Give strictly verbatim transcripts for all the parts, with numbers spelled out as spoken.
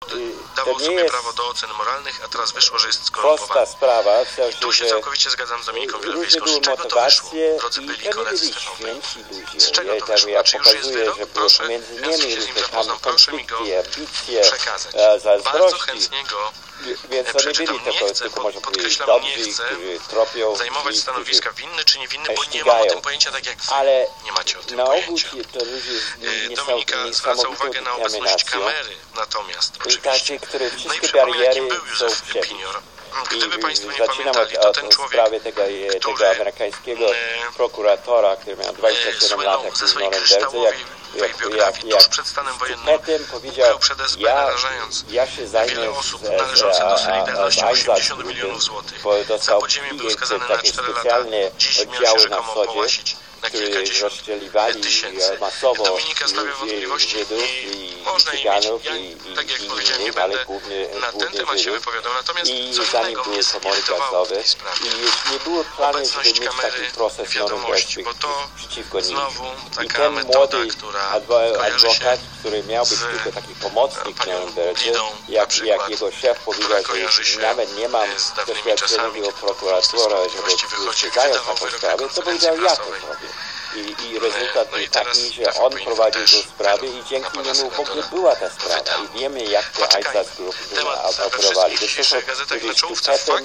dawał sobie prawo do ocen moralnych, a teraz wyszło, że jest skorumpowany. Prosta sprawa, w sensie, I tu się całkowicie zgadzam z Dominiką Wielowiejską. Z czego to wyszło, drodzy byli koledzy z T V P? Z czego to wyszło? A czy już jest wyrok? Proszę, ja się z nim zapoznam, proszę mi go przekazać. Bardzo chętnie go Więc to nie byli nie tylko, chcę, tylko po, można powiedzieć, podkreślam, dobrzy, nie chcę którzy tropią zajmować i stanowiska winny czy niewinny, bo nie ścigają. mam o tym pojęcia tak jak wy. Ale nie macie o tym na ogół pojęcia. to ludzie nie, nie Dominika są zwraca uwagę na obecność kamery natomiast, i takie, które no i wszystkie przypomnę, bariery jakim był są Józef w siebie. Pinior. Gdyby I Państwo nie zaczynam pamiętali, od, to od, ten od człowiek, sprawy tego, który, tego amerykańskiego prokuratora, który miał dwadzieścia siedem lat, jak ze w swojej Norymberdze, kryształowej jak, biografii jak, tuż przed stanem wojennym powiedział, przed S B, ja, narażając ja się zajmę wiele osób z, należące do z, Solidarności a, a, osiemdziesiąt milionów złotych. Za podziemie był skazany na cztery lata. Dziś miał się rzekomo połasić na kilkadziesiąt tysięcy. masowo Dominika stawia wątpliwości i można im mieć. Ja, tak jak powiedziałem, nie będę na ten temat się wypowiadał. Natomiast co innego mnie zirytowało w tej sprawie. Obecność kamery wiadomości, bo to znowu taka metoda, która kojarzy się który miał być tylko taki pomocnik panią Norymberdze, jak, jak jego szef powiedział, że nawet nie mam doświadczonego prokuratora, żeby ścigają taką sprawę, to powiedział, ja to zrobię. I, I rezultat no był i teraz taki, że on prowadził tę sprawę i dzięki niemu w ogóle była ta sprawa. I wiemy, jak te Eichstadt Group operowali. To są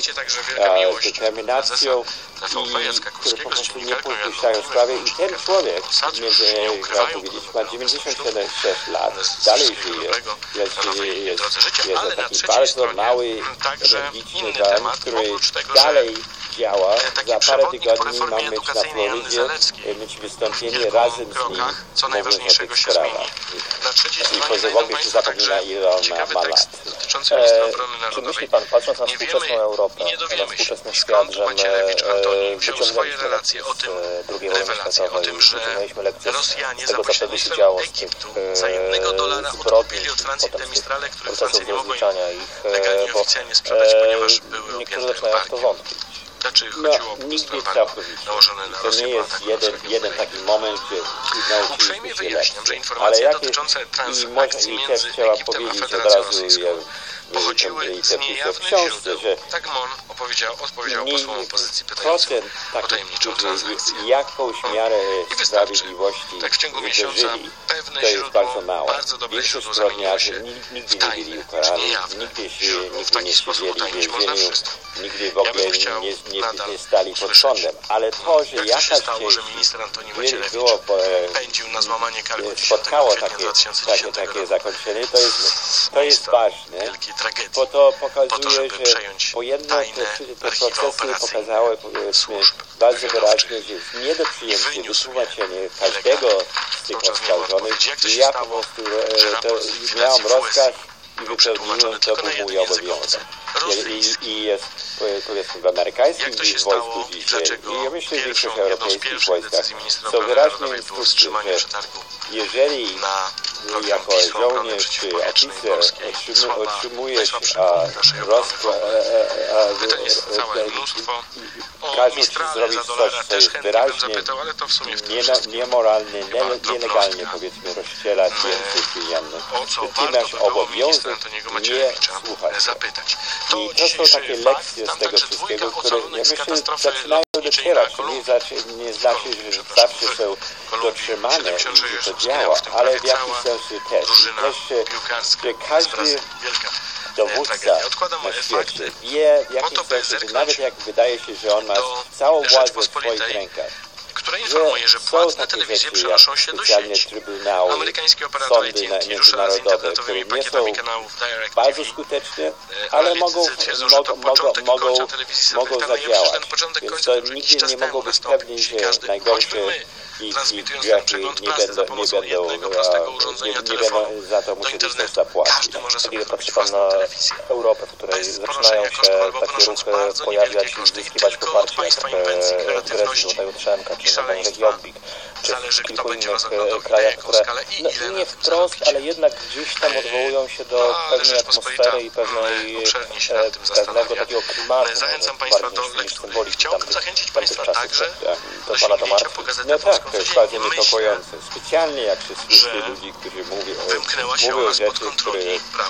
determinacją i które po prostu nie podpuszczają sprawy. I ten człowiek, między, jak powiedzieć, ma dziewięćdziesiąt sześć lat, dalej żyje. Jest, jest, jest taki bardzo mały, energiczny dan, który dalej działa. Za parę tygodni mam mieć na Florydzie mieć wystąpienie razem z nim, co najważniejszego się zmieni. Na trzeciej stronie znajdą Państwo także ciekawy tekst dotyczący ministra obrony narodowej. Czy myśli Pan, patrząc na współczesną Europę, nie dowiemy się, na skąd Macierewicz Antoni wziął swoje relacje o tym, rewelacje o tym, że Rosjanie za pośrednictwem Egiptu za jednego dolara odkupili od Francji te Mistrale, których Francja nie mogła legalnie oficjalnie sprzedać, ponieważ były objęte embargiem. Znaczy chodziło o nigdy nałożone na to Rosję nie jest jeden, jeden taki moment, gdzie uprzejmie wyjaśniam, że informacje dotyczące transakcji między Egiptem a Federacją Rosyjską pochodziły z niejawnych źródeł. Tak Mon opowiedział, odpowiedział posłom opozycji pytającym o tajemniczą transakcję. Jakąś miarę sprawiedliwości tak w ciągu miesiąca pewne źródło, bardzo dobre źródło zamieniło się w tajne, czy niejawne źródło. W taki sposób utajnić można wszystko. Nigdy w ogóle nie, nie, nie stali pod sądem. Ale to, że jak to się stało, że minister Antoni Macierewicz pędził na złamanie karku spotkało takie, takie, takie zakończenie, to jest, to jest ważne, bo to pokazuje, że po jedno te, te procesy pokazały powiedzmy bardzo wyraźnie, że jest nie do przyjęcia wytłumaczenie każdego z tych oskarżonych i ja po prostu to miałam rozkaz i wypełniłem, to był mój obowiązek. I, i jest powiedzmy w amerykańskim wojsku dzisiaj i ja myślę, że w większych europejskich wojskach są wyraźnie instrukcje, że jeżeli jako żołnierz czy oficer otrzymujesz rozkład, każą ci zrobić coś, co jest wyraźnie niemoralne, nielegalnie powiedzmy rozstrzelać więcej pieniędzy, to ty masz obowiązek nie słuchać. I to są takie lekcje z tego wszystkiego, które ja myślę zaczynają docierać. To nie, znaczy, nie znaczy, że zawsze są dotrzymane i że to działa, ale w jakimś sensie też. Też, że każdy dowódca na świecie wie w jakimś sensie, że nawet jak wydaje się, że on ma całą władzę w swoich rękach, która informuje, że płatne telewizje przenoszą się do sieci. Amerykańskie operator A T and T ruszyła z internetowymi pakietami kanałów bardzo skuteczne, ale mogą, mogą, mogą, mogą, mogą zadziałać. Więc to nigdy nie mogą być pewni, że najgorsze i, i grzechy nie będą, nie będą, nie, nie będą za to musieli coś zapłacić. Kiedy patrzy Pan na Europę, w której zaczynają się takie ruchy pojawiać i zyskiwać poparcie, jak w Grecji Złotego Trzemka, czy na Węgrzech Jobbik, czy w kilku innych krajach, które no, nie wprost, ale jednak gdzieś tam odwołują się do pewnej atmosfery i pewnej, pewnego takiego klimatu, zachęcam Państwa do lektury. Chciałbym zachęcić Państwa także do Pana Tomasza. No tak, to jest bardzo niepokojące. Specjalnie jak się słyszy ludzi, którzy mówią, mówią rzeczy, które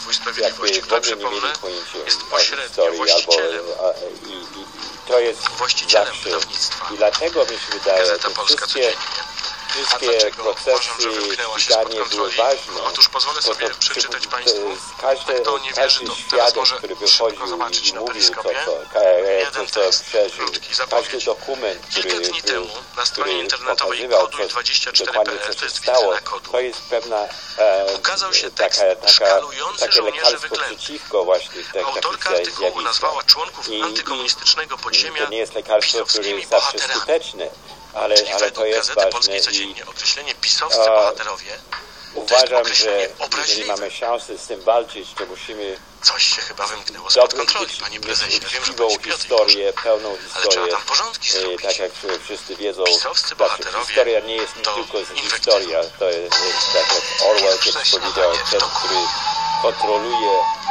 jakby w ogóle nie mieli pojęcia o historii, albo a, i, i, i to jest zawsze. I dlatego mi się wydaje, że wszystkie Wszystkie procesy ścigania były ważne. Otóż pozwolę sobie to, przeczytać Państwu, każdy, kto nie wierzy, każdy to teraz świadek, może który wychodził zobaczyć i na mówił to, periskopie. co, Jeden to, co tekst, przeżył, krótki, każdy zapowiedź. dokument, który, Kilka dni temu na stronie który internetowej pokazywał, koduj dwadzieścia cztery dokładnie kropka p l, co to się jest stało, witryna kodu, to jest pewna e, ukazał się tekst taka, taka, szkalujący takie żołnierzy lekarstwo wyklętych. przeciwko właśnie te, Autorka takich artykułu zjawiskach. nazwała członków I, antykomunistycznego i podziemia to nie jest lekarstwo, które pisowskimi jest zawsze bohaterami. skuteczne, ale, Czyli ale to według jest Gazety ważne Polskiej i Codziennie określenie pisowscy a, bohaterowie uważam, że jeżeli obraźliwe. mamy szansę z tym walczyć, to musimy Coś się chyba wymknęło spod dobrą, kontroli, panie prezesie. Wiem, że uczciwą będzie Piotr historię, pełną ale trzeba historię. tam porządki E, zrobić. tak jak wszyscy wiedzą, Pisowscy znaczy, bohaterowie historia nie jest to tylko z inwektywy. historia. To jest, jest tak jak Orwell kiedyś powiedział, ten, który kontroluje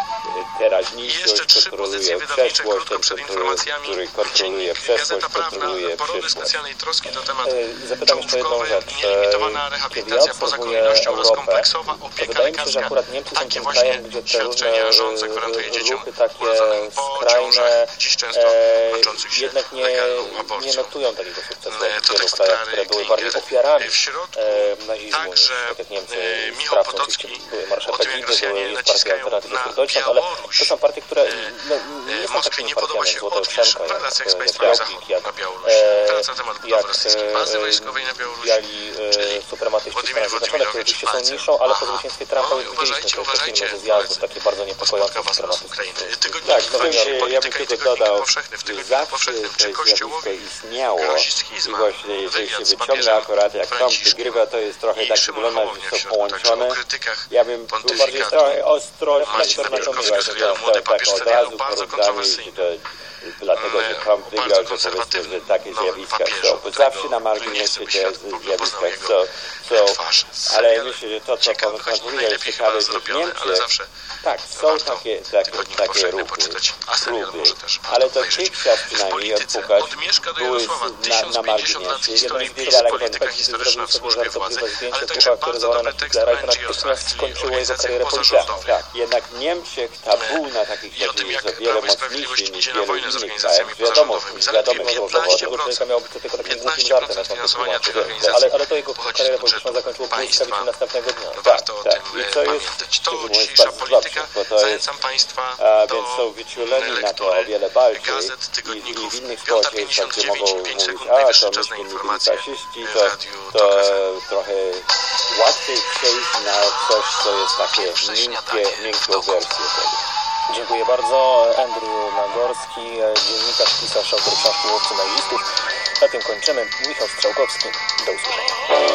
I teraźniejszość, jeszcze trzy kontroluje pozycje wydawnicze przeszłość, krótko ten, przed który, informacjami. który kontroluje Dziennik przeszłość, Gazeta Prawna, kontroluje porody przyszłość. specjalnej troski na temat E, Zapytam jeszcze jedną czołówkowej, rzecz. nielimitowana Kiedy ja rehabilitacja poza obserwuję kolejnością oraz Europę, kompleksowa to opieka wydaje mi się, że lekarska. akurat Niemcy są Takie tym właśnie krajem, gdzie te świadczenia różne rząd zagwarantuje dzieciom ruchy takie urodzonym po skrajne ciążach, dziś często e, kończących się jednak nie, legalną nie aborcją. notują takiego sukcesu E, jak w to wielu tekst krajach, Klary które były Klinger. bardziej ofiarami W środku e, nazizmu, także tak jak Niemcy. e, Michał Sprawcą Potocki oczywiście były o marsze tym, jak Pegidy, były Rosjanie jest partia naciskają Alternatywy na für Deutschland, ale Białoruś. to są partie, które no, E, nie są Moskwie takimi nie podoba partiami się Złota odwilż Ósemka, w relacjach z jak, jak państwami Jałbik, zachodnich jak na Białoruś. e, Teraz na temat budowy jak rosyjskiej bazy wojskowej na Białorusi. biali czyli e, suprematyści Władimir Stanów Zjednoczonych, które oczywiście są Władimirovicz niszą, ale po Aha. zwycięstwie Trumpa No, już uważajcie, widzieliśmy te uważajcie, filmy ze zjazdów, koledzy. takie bardzo niepokojące Spotka was los Ukrainy. suprematystyczne. Tygodnik Tak, to bym Polityka się, ja bym i tylko Tygodnik dodał, Powszechny. W że Tygodniku zawsze Powszechnym to czy zjawisko Kościołowi istniało grozi i schizma. właśnie jeżeli się Wywiad z wyciąga papieżem akurat jak Trump Franciszkiem wygrywa, to jest trochę i tak Szymon wygląda, Hołownia że w są środku, także połączone. o krytykach Ja bym był bardziej pontyfikatu. trochę ostrożny, Maciej tak, Zabierkowski, tak, serialu Młody tak, papież od serialu razu bardzo porównanie, kontrowersyjny. że dlatego, że E, Trump bardzo wygrał, że powiedzmy, konserwatywny że takie nowy zjawiska papieżu, są. Bo zawsze na którego marginesie nie chce, by te świat w ogóle poznał zjawiska jego są, są. twarz. Ale Serial myślę, że to, co ciekawy, pan choć powiedział, jest najlepiej ciekawe, chyba że w zrobione, ale Niemczech, zawsze tak, są warto takie, takie, Tygodnik takie Powszechny ruchy, poczytać, a serial próby, może też ale obejrzeć. dotychczas W przynajmniej polityce odpukać od Mieszka do były Jarosława, na, na tysiąc pięćdziesiąt lat marginesie. historii Jeden z miejsc, daleko polityka taki historyczna w zrobił służbie sobie władzy, żartobliwe ale zdjęcie także Kuba, który bardzo założył dobre na teksty o Hitlera, N G O S, natychmiast czyli skończyło jego organizacjach karierę pozarządowych. Tak, jednak w Niemczech tabu na takich I o rzeczy tym, jak jest o wiele Prawo i mocniejszy Sprawiedliwość niż idzie w na wielu wojnę z innych organizacjami krajach. Wiadomo, pozarządowymi. Zaledwie wiadomo, że Tego piętnaście człowieka procent miałoby to tylko takim głupim piętnaście żartem, procent jak on to finansowania tych tłumaczy. organizacji Ale, ale to jego pochodzi z karierę budżetu polityczną zakończyło państwa. błyskawicznie następnego dnia. Warto o tak. tym I e, co jest, pamiętać. To szczerze mówiąc, dzisiejsza bardzo polityka. dobrze, bo to jest- Zachęcam Państwa A do więc są wyczuleni na to o lektury wiele bardziej gazet, i, i tygodników. w innych Piąta społeczeństwach, pięćdziesiąt gdzie dziewięć, mogą pięć mówić, sekund, a to najwyższy czas myśmy na nie byli informacje faszyści, w to, radiu to Tok F M. trochę łatwiej przejść na coś, co jest takie miękkie, miękką wersję tego. Dziękuję bardzo. Andrew Nagorski, dziennikarz, pisarz, autor książki Łowcy nazistów. Na tym kończymy. Michał Strzałkowski. Do usłyszenia.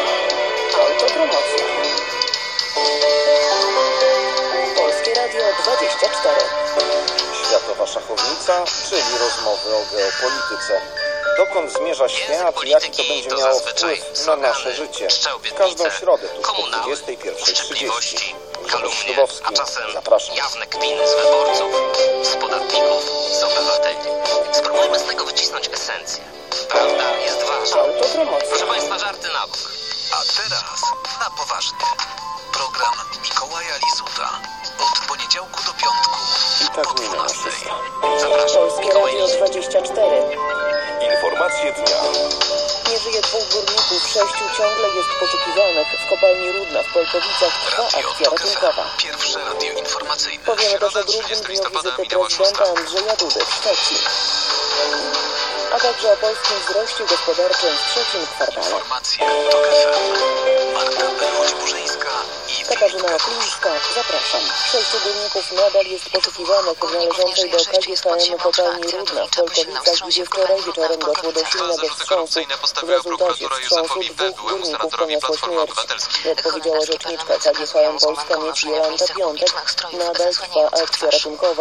Autopromocja. Polskie Radio dwadzieścia cztery. Światowa szachownica, czyli rozmowy o geopolityce. Dokąd zmierza świat i jaki to będzie miało wpływ na nasze życie? W każdą środę tuż po dwudziestej pierwszej trzydzieści. Grzegorz Ślubowski. a czasem Zapraszam. jawne kpiny z wyborców, z podatników, z obywateli. Spróbujmy z tego wycisnąć esencję. Prawda jest ważna. Autopromocja. Proszę Państwa, żarty na bok. A teraz na poważnie. Program Mikołaja Lizuta. Od poniedziałku do piątku. I tak po minęła dwunastej. szósta. Zapraszam, Polskie Mikołaj Radio Lizut. dwadzieścia cztery. Informacje dnia. Nie żyje dwóch górników, sześciu ciągle jest poszukiwanych. W kopalni Rudna w Polkowicach trwa Radio akcja Tok F M. ratunkowa. Pierwsze radio informacyjne. Powiemy też o Środa, drugim trzydziestego dniu listopada wizyty minęła prezydenta szósta. Andrzeja Dudy w Szwecji. A także o polskim wzroście gospodarczym w trzecim kwartale. Informacje Tok F M. Magda Perchoć-Burzyńska i Katarzyna Filip Oklińska, zapraszam. Sześciu górników nadal jest poszukiwanych w należącej do K G H M kopalni Rudna w Polkowicach, gdzie wczoraj wieczorem doszło do silnego wstrząsu. W rezultacie wstrząsu dwóch górników poniosło śmierć. Jak powiedziała rzeczniczka K G H M Polska Miedź Jolanta Piątek, nadal trwa akcja ratunkowa.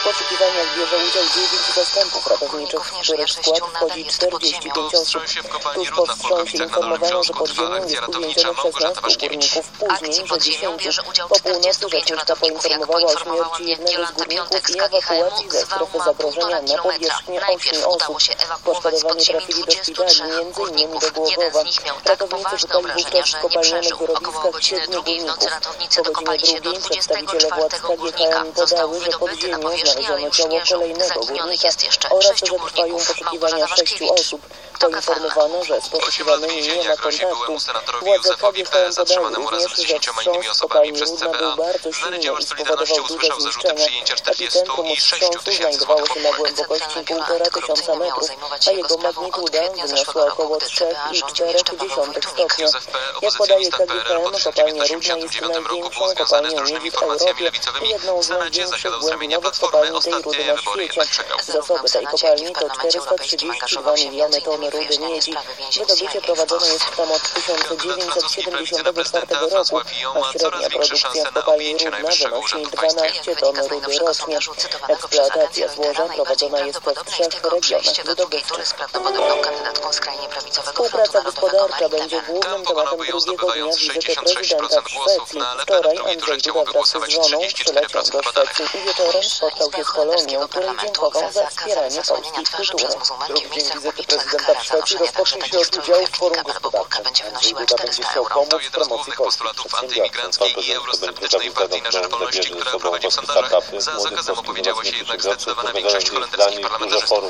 W poszukiwaniach bierze udział dziewięć zastępów ratowniczych, w których skład wchodzi czterdzieści pięć osób. Tuż po wstrząsie informowano, że pod ziemią jest uwięzionych szesnastu górników. Później, że dziesięciu. Po północy rzeczniczka poinformowała o śmierci jednego z górników i ewakuacji ze strefy zagrożenia na powierzchnię ośmiu osób. Poszkodowani trafili do szpitali, między innymi do Głogowa. Ratownicy szukali wówczas w kopalnianych wyrobiskach siedmiu górników. Po godzinie drugiej przedstawiciele władz K G H M podały, że pod ziemią znaleziono ciało kolejnego górnika oraz że trwają poszukiwania sześciu osób. Poinformowano, że z poszukiwanymi nie ma kontaktu. Władze K G H M podały również, że wstrząs w kopalni Rudna był bardzo silny i spowodował duże zniszczenia. Epicentrum wstrząsu znajdowało się na głębokości półtora tysiąca metrów, a jego magnituda wyniosła około trzy i cztery dziesiąte stopnia. Jak podaje K G H M, kopalnia Rudna jest największą kopalnią miedzi w Europie i jedną z największych głębinowych kopalni tej rudy na świecie. Zasoby tej kopalni to czterysta trzydzieści dwa miliony ton rudy miedzi. Wydobycie prowadzone jest tam od tysiąc dziewięćset siedemdziesiątego czwartego roku, a średnia produkcja w kopalni Rudna wynosi dwanaście ton rudy rocznie. Eksploatacja złoża prowadzona jest w trzech regionach wydobywczych. Współpraca gospodarcza będzie głównym tematem drugiego dnia wizyty prezydenta w Szwecji. Wczoraj Andrzej Duda wraz z żoną przyleciał do Szwecji i wieczorem spotkał się z Polonią, której dziękował za wspieranie polskiej kultury. Drugi dzień wizyty prezydenta w Szwecji rozpocznie się od udziału w forum gospodarczym. Andrzej Duda będzie chciał pomóc w promocji polskich przedsiębiorców. i eurosceptycznej Partii na Rzecz Wolności, która prowadzi w sondażach, za zakazem opowiedziała się jednak zdecydowana większość holenderskich parlamentarzystów.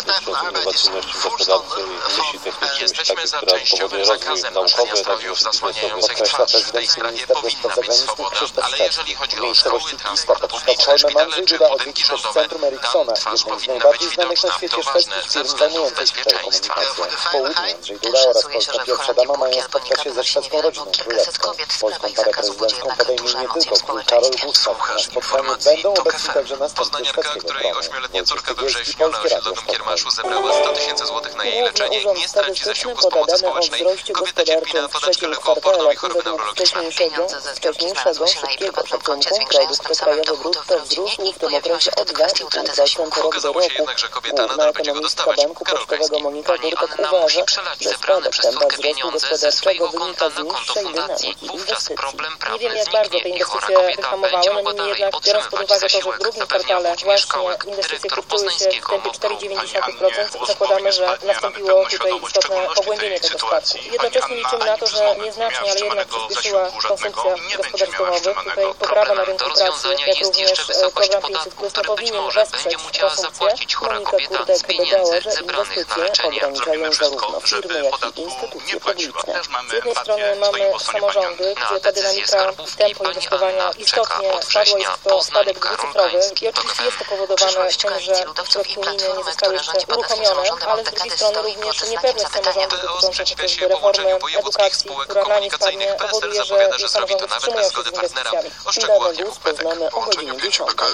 Jesteśmy za częściowym zakazem noszenia strojów zasłaniających twarz. W tej sprawie powinna być swoboda, ale jeżeli chodzi o szkoły, transport publiczny, szpitale czy budynki rządowe, tam twarz powinna być widoczna. To ważne ze względów bezpieczeństwa. W południu Andrzej Duda oraz polska pierwsza dama mają spotkać się ze szwedzką rodziną królewską. Polską parę prezydencką podejmie nie tylko król Karol Gustaf. Na spotkaniu będą obecni także następcy szwedzkiego której ośmioletnia córka wywrześniona na osiedlowym kiermaszu zebrała sto tysięcy złotych na jej leczenie, nie straci zasiłku z pomocy społecznej. Kobieta cierpi na padaczkę lekooporną i choroby neurologiczne. Wcześniejszego, szybkiego szacunku produkt krajowy brutto wzrósł w tym okresie o dwa i pół procent rok do roku. Główna ekonomistka Banku Pocztowego Monika Górtek uważa, że spadek tempa wzrostu gospodarczego wynika z niższej dynamiki inwestycji. Nie wiem, jak bardzo te inwestycje wyhamowały, no niemniej jednak biorąc pod uwagę to, że w drugim kwartale właśnie inwestycje kurczyły się w tempie cztery przecinek dziewięć procent, zakładamy, że nastąpiło tutaj istotne pogłębienie tego spadku. Jednocześnie liczymy na to, że nieznacznie, ale jednak przyspieszyła konsumpcja gospodarstw domowych. Tutaj poprawa na rynku pracy, jak również program pięćset plus nie powinien wesprzeć konsumpcję. Monika Górtek dodała, że inwestycje ograniczają zarówno firmy, jak i instytucje publiczne. Z jednej strony mamy samorządy, gdzie ta dynamika i tempo inwestowania istotnie spadło, jest to spadek dwucyfrowy i oczywiście jest to powodowane tym, że środki unijne nie zostały jeszcze uruchomione, ale z drugiej strony również niepewność samorządu dotycząca chociażby reformy edukacji, która na nie spadnie, powoduje, że samorządy wstrzymują się z inwestycjami. Indane Bus poznamy o godzinie dziesiątej.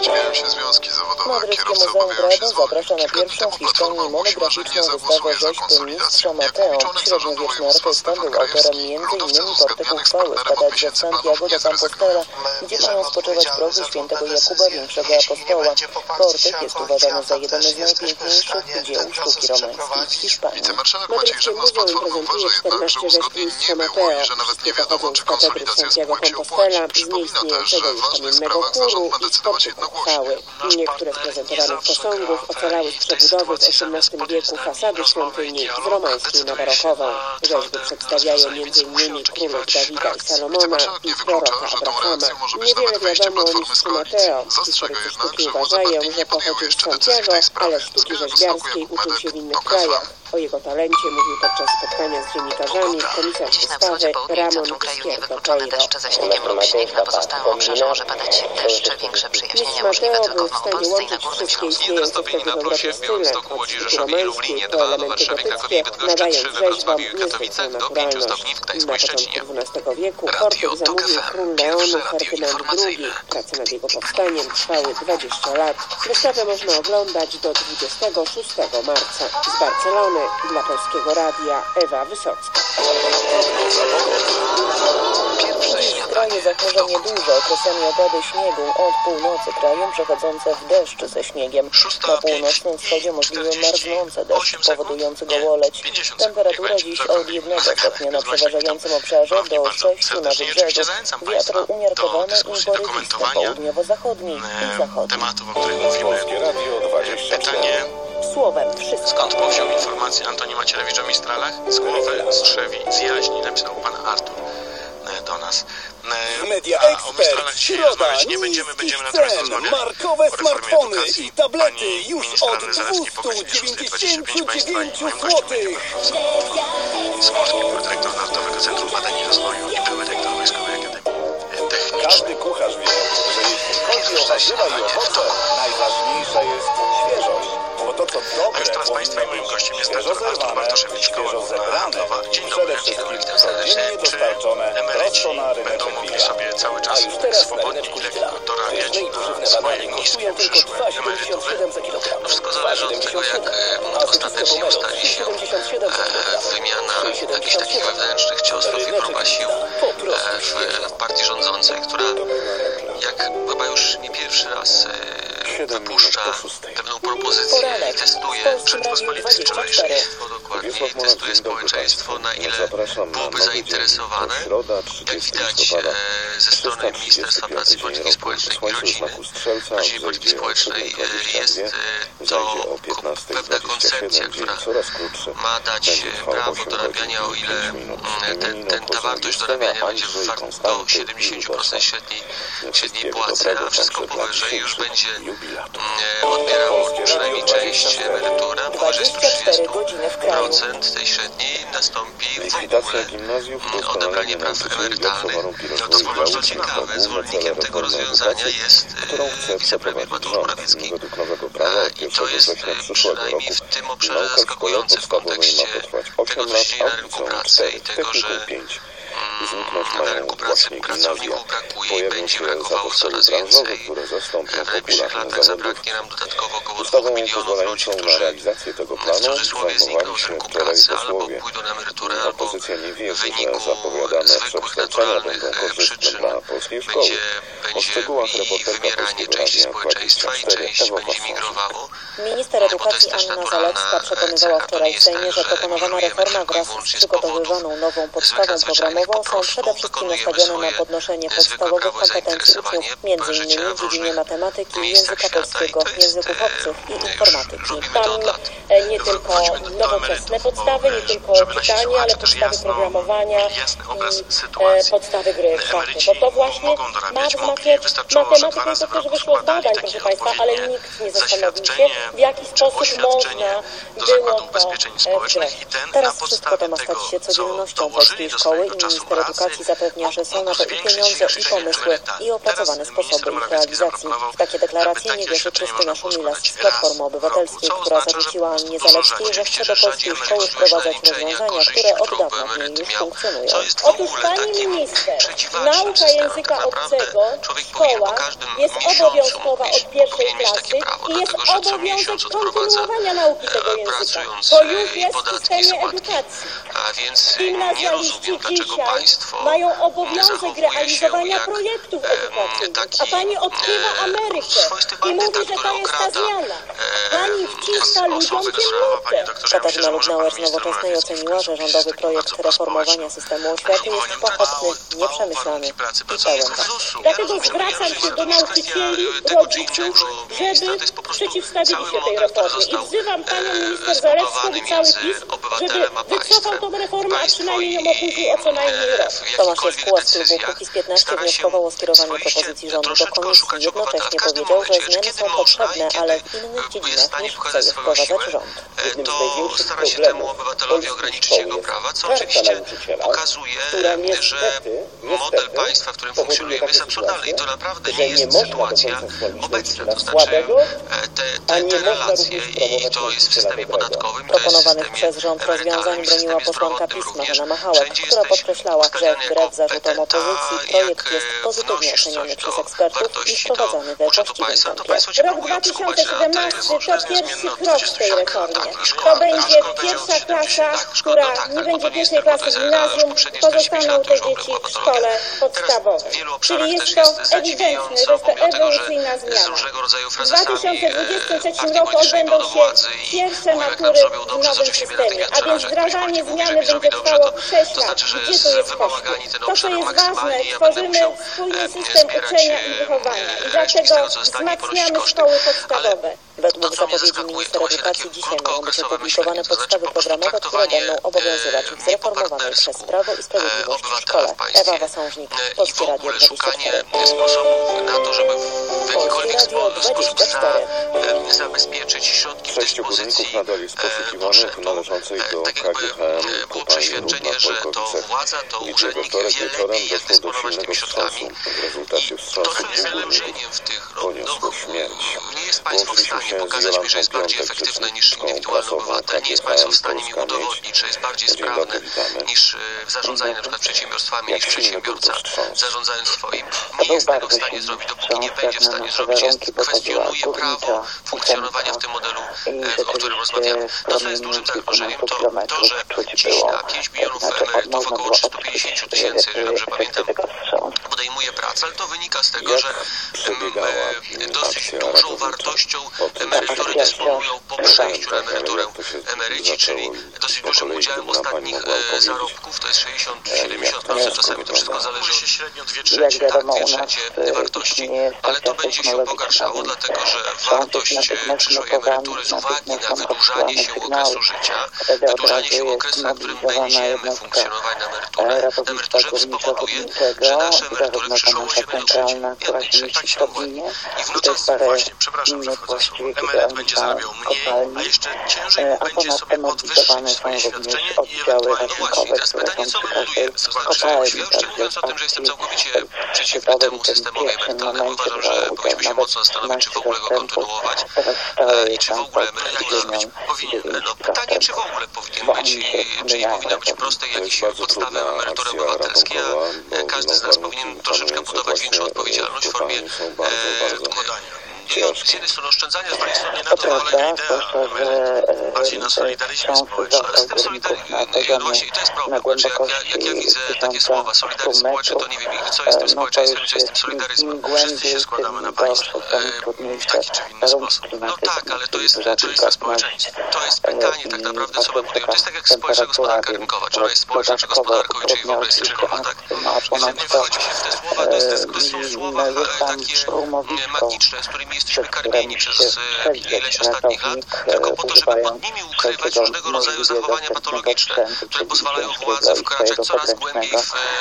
Madryskie Muzeum Prado zaprasza na pierwszą w historii monograficzną wystawę rzeźby mistrza Mateo. Średniowieczny artysta był autorem między innymi portretu uchwały wpadać do Santiago de Compostela, gdzie mają spoczywać prochy świętego Jakuba, większego apostoła. Portret jest uważany za jeden z najpiękniejszych dzieł sztuki romańskiej w Hiszpanii. Madryskie Muzeum prezentuje czternaście rzeźb mistrza Mateo. Wszystkie pochodzą z katedry Santiago Compostela, z miejsc niejącego już kamiennego chóru i z portretu uchwały. Niektóre z prezentowanych posągów ocalały z przebudowy w osiemnastym wieku fasady świątyni z romańskiej na barokową. Rzeźby przedstawiają między innymi królów Dawida i Salomona i proroka Abrahama. Niewiele wiadomo o mistrzu Mateo. Historycy sztuki uważają, że pochodził z Santiago, ale sztuki rzeźbiarskiej uczył się w innych krajach. O jego talencie mówił podczas spotkania z dziennikarzami komisarz wystawy Ramon Izquierdo Peiro. Mistrz Mateo był w stanie łączyć wszystkie istniejące wtedy w Europie style, od sztuki romańskiej po elementy gotyckie, nadając rzeźbom niezwykłą naturalność. Na początku dwunastego wieku portret zamówił król Leonu Ferdynand drugi. Prace nad jego powstaniem trwały dwadzieścia lat. Wystawę można oglądać do dwudziestego szóstego marca. Z Barcelony dla Polskiego Radia Ewa Wysocka. Pierwsze Kraje zachmurzenie duże, okresami opady śniegu, od północy kraju przechodzące w deszcz ze śniegiem. Na północnym wschodzie możliwy marznący deszcz powodujący gołoleć. Temperatura dziś od jednego stopnia na przeważającym obszarze do sześciu na wybrzeżu. Wiatr umiarkowany i porywisty, południowo-zachodni i zachodni. Tematów, o których mówimy. Pytanie. Słowem wszystko. Skąd powziął informację Antoni Macierewicz o Mistralach? Z głowy, z trzewi, z jaźni, napisał pan Artur do nas. Media A o Expert, Mistralach dzisiaj środa, rozmawiać nie będziemy, będziemy natomiast rozmawiać markowe o reformie smartfony edukacji. i tablety Pani już ministra od Anny Zalewskiej po godzinie dwieście szóstej dziewięćdziesiąt dwadzieścia pięć dziewięć Państwa i moim gościem będzie złotych. profesor Smolski, dyrektor Narodowego Centrum Badań i Rozwoju i były dyrektor Wojskowej Akademii Technicznej. Każdy kucharz wie, że jeśli chodzi o warzywa i owoce, najważniejsza jest świeżość. Bo to, co A już dobre, teraz Państwa i moim gościem jest doktor Artur Bartoszewicz, Szkoła świeżo Główna zebrane, Handlowa. Dzień przede dobry. wszystkim Witam serdecznie. codziennie Czy dostarczone emeryci prosto na będą ryneczek mogli Lidla. sobie cały A czas już teraz na swobodnie ryneczku i Lidla lekko dorabiać drewno i na pożywne swoje badania niskie kosztują tylko przyszłe dwa przecinek siedemdziesiąt emerytury? siedem za kilogram. No wszystko zależy od tego, jak e, ostatecznie ustali się e, wymiana jakichś takich wewnętrznych ciosów i próba sił e, w partii rządzącej, która jak chyba już nie pierwszy raz e, wypuszcza pewną propozycję i testuje Rzeczpospolitej wczorajszej, bo dokładnie i testuje społeczeństwo, na ile byłoby zainteresowane. Jak widać e, ze strony Ministerstwa Pracy i Polityki Społecznej i Rodziny, Rodziny i Polityki Społecznej e, jest e, to pewna koncepcja, która ma dać prawo dorabiania, o ile ten, ten, ta wartość dorabiania będzie do siedemdziesiąt procent średniej, średniej płacy, a wszystko powyżej już będzie odbierało przynajmniej część emerytury, a powyżej sto trzydzieści procent tej średniej nastąpi w ogóle odebranie praw emerytalnych. No to bardzo ciekawe, zwolennikiem tego rozwiązania jest wicepremier Mateusz Morawiecki i to jest przynajmniej w tym obszarze zaskakujące w kontekście tego, co się dzieje na rynku pracy i tego, że na rynku pracy pracowników brakuje i będzie brakowało coraz więcej. W najbliższych latach zabraknie nam dodatkowo około dwóch milionów ludzi, którzy w cudzysłowie znikną z rynku pracy albo pójdą na emeryturę, albo w wyniku zwykłych, naturalnych przyczyn będzie, będzie i wymieranie części społeczeństwa i część będzie migrowało. Minister edukacji Anna Zalewska przekonywała wczoraj w Sejmie, że proponowana reforma wraz z przygotowywaną nową podstawą programową są przede wszystkim nastawione na podnoszenie podstawowych kompetencji uczniów, między innymi w dziedzinie matematyki, języka polskiego, języków obcych i informatyki. Tam nie tylko nowoczesne podstawy, nie tylko czytanie, ale podstawy programowania i podstawy gry w szachy. Bo to właśnie ma wzmacniać matematykę, to też wyszło z badań, proszę Państwa, ale nikt nie zastanowił się, w jaki sposób można było to wdrożyć. Teraz wszystko to ma stać się codziennością polskiej szkoły i minister edukacji zapewnia, że są na to i pieniądze, i pomysły, i opracowane sposoby ich realizacji. W takie deklaracje nie wierzy Krystyna Szumilas z Platformy Obywatelskiej, która zarzuciła Annie Zalewskiej, że chce do polskiej szkoły wprowadzać rozwiązania, które od dawna w niej już funkcjonują. Otóż pani minister, nauka języka obcego w szkołach jest obowiązkowa od pierwszej klasy i jest obowiązek kontynuowania nauki tego języka. To już jest w systemie edukacji. Gimnazjaliści dzisiaj mają obowiązek realizowania projektów edukacyjnych, a pani odkrywa Amerykę i mówi, że to jest ta zmiana. Pani wciska ludziom pieniądze. Katarzyna Lubnauer z Nowoczesnej oceniła, że rządowy projekt reformowania systemu oświaty jest pochopny, nieprzemyślany i pełen błędów. Dlatego zwracam się do nauczycieli, rodziców, żeby przeciwstawili się tej reformie i wzywam panią minister Zalewską i cały PiS, żeby wycofał tą reformę, a przynajmniej ją opóźnił o co najmniej rok. Tomasz Jaskóła z klubu Kukiz piętnaście wnioskował o skierowanie propozycji rządu do komisji. Jednocześnie powiedział, że zmiany są potrzebne, ale w innych dziedzinach niż chce je wprowadzać rząd. To stara się temu obywatelowi ograniczyć jego prawa, co oczywiście pokazuje, że model państwa, w którym funkcjonujemy, jest absurdalny i to naprawdę nie jest sytuacja obecna. To znaczy te, te, te relacje i to jest w systemie podatkowym, to jest w Proponowanych systemie przez rząd rozwiązań emerytalnym, w broniła systemie posłanka zdrowotnym PiS również. Marzena Machałek, Wszędzie która jesteśmy podkreślała, Zaprzeczała grze. Wbrew zarzutom opozycji projekt jest pozytywnie oceniony przez ekspertów i wprowadzony we właściwym tempie. Rok dwa tysiące siedemnasty to pierwszy krok w tej reformie. To będzie pierwsza klasa, która nie będzie pierwszej klasy gimnazjum, pozostaną te dzieci w szkole podstawowej. Czyli jest to ewidentne, że jest to ewolucyjna zmiana. W dwa tysiące dwudziestym trzecim roku odbędą się pierwsze matury w nowym systemie, a więc wdrażanie zmiany będzie trwało sześć lat. Gdzie tu jest koszty? To, co jest ważne, tworzymy wspólny system uczenia i wychowania i dlatego wzmacniamy szkoły podstawowe. Według zapowiedzi ministra edukacji dzisiaj mają być opublikowane podstawy programowe, które będą obowiązywać w zreformowanej przez Prawo i Sprawiedliwość szkole. Ewa Wasążnik, Polskie Radio dwadzieścia cztery. Sposobów na to, żeby w jakikolwiek sposób za, zabezpieczyć środki w dyspozycji nadal jest poszukiwanych należącej do tak jakby było przeświadczenie, że to władza, to urzędnik wie lepiej, jak dysponować tymi środkami. I to, co jest zagrożeniem w tych no, nie jest państwo w stanie pokazać mi, że jest bardziej efektywne niż indywidualny obywatel. Nie jest państwo w stanie mi udowodnić, że jest bardziej sprawne niż w zarządzaniu na przykład przedsiębiorstwami, niż przedsiębiorca zarządzając swoim. Nie jest tego w stanie zrobić, dopóki nie będzie w stanie zrobić, jest, kwestionuje prawo funkcjonowania w tym modelu, o którym rozmawiamy. To, co jest dużym zagrożeniem, to to, że dziś na pięć milionów emerytów około trzysta pięćdziesiąt tysięcy, jeżeli dobrze pamiętam, podejmuje pracę, ale to wynika z tego, że dosyć dużą wartością emerytury dysponują po przejściu na emeryturę emeryci, czyli dosyć dużym udziałem ostatnich e, zarobków, to jest sześćdziesiąt do siedemdziesięciu procent, czasami to wszystko zależy się średnio dwie trzecie, tak, dwie trzecie wartości, ale to będzie się pogarszało, dlatego że wartość przyszłej emerytury z uwagi na wydłużanie się okresu życia, wydłużanie się okresu, na którym będziemy funkcjonować na emeryturę, na emeryturze spowoduje, że nasze emerytury w przyszłości będą żyć więcej, tak się mówi. I wnucząc właśnie, przepraszam, że wchodzę słowo, emeryt będzie zarabiał mniej, a jeszcze ciężej mu będzie sobie podwyższyć swoje świadczenie i ewentualnie... No właśnie, teraz pytanie, co my budujemy? Zobaczcie, ja już nie mówiąc o tym, że jestem całkowicie przeciwny temu systemowi emerytalnemu, uważam, że powinniśmy się mocno zastanowić, czy w ogóle go kontynuować i czy w ogóle emeryt powinien... No pytanie, czy w ogóle powinien być, czy nie powinno być prostej jakiejś podstawy emerytury obywatelskiej, a każdy z nas powinien troszeczkę budować większą odpowiedzialność w formie odkładania. Z jednej strony oszczędzania, z drugiej strony na to, ale idea bardziej na solidaryzmie społecznym. Ale z tym solidaryzmem, no właśnie, to jest problem, znaczy jak, jak ja widzę takie słowa, solidaryzm społeczny, to nie wiem, co jest tym społeczeństwem, co jest tym solidaryzmem. Wszyscy się składamy na państwo w taki czy inny sposób. No tak, ale to jest, to jest społeczeństwo. To jest pytanie tak naprawdę, co my budujemy. To jest tak jak społeczna gospodarka rynkowa. Czy ona jest społeczna, czy gospodarką, i czy w ogóle jest rynkowa, tak? Jeżeli nie wchodzi się w te słowa, to, jest, to są słowa takie magiczne, z którymi jesteśmy karmieni przez ileś ostatnich lat, tylko po to, żeby pod nimi ukrywać różnego rodzaju zachowania patologiczne, które pozwalają władzy wkraczać coraz głębiej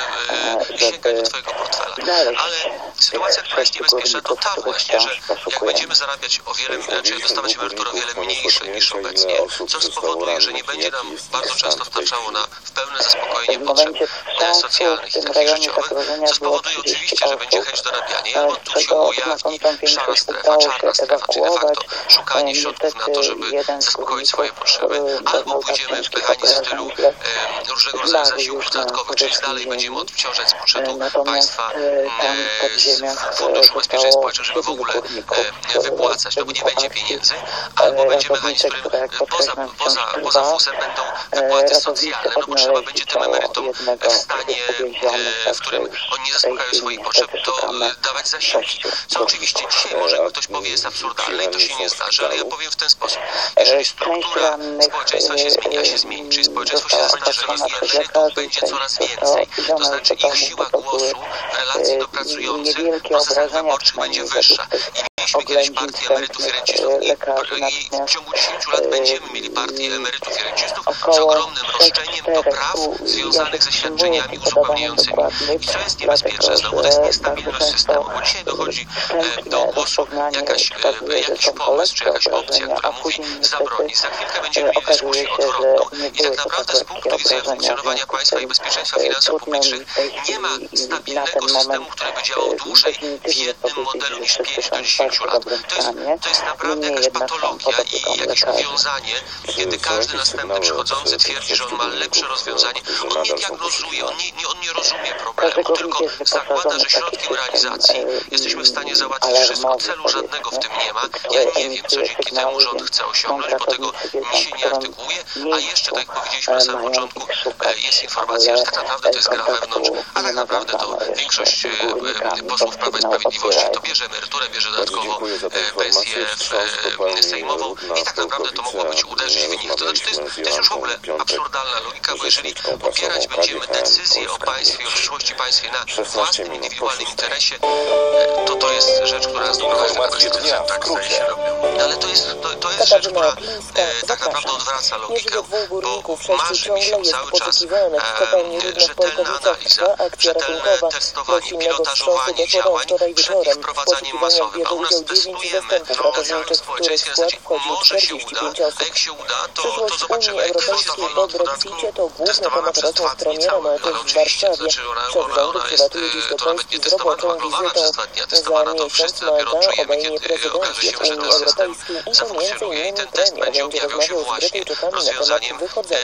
w, i sięgać do twojego portfela. Ale sytuacja, która jest niebezpieczna, to ta właśnie, że jak będziemy zarabiać o wiele, znaczy dostawać emeryturę o wiele mniejsze niż obecnie, co spowoduje, że nie będzie nam bardzo często starczało na w pełne zaspokojenie potrzeb socjalnych i takich życiowych, co spowoduje oczywiście, że będzie chęć dorabiania, i albo tu się ujawni szara strefa, czarna strefa, czyli de facto szukanie środków na to, żeby zaspokoić swoje potrzeby, albo pójdziemy w mechanizm stylu e, różnego rodzaju zasiłków dodatkowych, czyli dalej będziemy odciążać z budżetu państwa e, Fundusz Ubezpieczeń Społecznych, żeby w ogóle e, wypłacać, no bo nie będzie pieniędzy, albo będzie mechanizm, w którym poza, poza, poza F U Z-em będą wypłaty socjalne, no bo trzeba będzie tym emerytom w stanie, e, w którym oni nie zaspokajają swoich potrzeb, to e, dawać zasiłki. Co oczywiście dzisiaj może ktoś powie jest absurdalne i to się nie zdarzy, ale ja powiem w ten sposób. Jeżeli struktura społeczeństwa się zmieni, a się zmieni, czyli społeczeństwo się zestarzeje i emerytów będzie coraz więcej, to znaczy ich siła głosu w relacji do pracujących w procesach wyborczych będzie wyższa. I mieliśmy kiedyś partię emerytów i rencistów i, i w ciągu dziesięciu lat będziemy mieli partię emerytów i rencistów z ogromnym roszczeniem do praw związanych ze świadczeniami uzupełniającymi. I co jest niebezpieczne? Znowu to jest niestabilność systemu, bo dzisiaj dochodzi do głosu jakaś, jakiś pomysł, czy jakaś opcja, która mówi zabronić. Za chwilkę będziemy mieli dyskusję odwrotną. I tak naprawdę z punktu widzenia funkcjonowania państwa i bezpieczeństwa finansów publicznych nie ma stabilnego systemu, który by działał dłużej w jednym modelu niż pięć do dziesięciu pięciu lat. To jest, to jest naprawdę jakaś patologia i jakieś uwiązanie, kiedy każdy następny przychodzący twierdzi, że on ma lepsze rozwiązanie. On nie diagnozuje, on nie, nie, on nie rozumie problemu, tylko zakłada, że środkiem realizacji jesteśmy w stanie załatwić wszystko. Celu żadnego w tym nie ma. Ja nie wiem, co dzięki temu rząd chce osiągnąć, bo tego mi się nie artykułuje, a jeszcze, tak jak powiedzieliśmy na samym początku, jest informacja, że tak naprawdę to jest gra wewnątrz, a tak naprawdę to większość posłów Prawa i Sprawiedliwości to bierze emeryturę, bierze dodatkowo pensję sejmową i tak naprawdę to mogło być uderzyć w nich. To znaczy, to jest, to jest już w ogóle absurdalna logika, bo jeżeli opierać będziemy decyzję o państwie, o przyszłości państwie na własnym, indywidualnym interesie, to to jest rzecz, która nas doprowadzi do katastrofy. Tak zdaje się robią. Ale to jest, to, to jest rzecz, która e, tak naprawdę odwraca logikę, bo marzy mi się cały czas e, rzetelna analiza, rzetelne testowanie, pilotażowanie działań przed ich wprowadzaniem masowym. A u nas testujemy rozwiązania w społeczeństwie na zasadzie może się uda, a jak się uda, to, to zobaczymy. Jak kwota wolna od podatku testowana przez dwa dni całe, ale oczywiście, to znaczy ona, ona, ona jest, to nawet nie testowana, waglowana przez dwa dni, a testowana to wszyscy dopiero czujemy, kiedy okaże się, że ten system zafunkcjonuje i ten test będzie objawiał się właśnie rozwiązaniem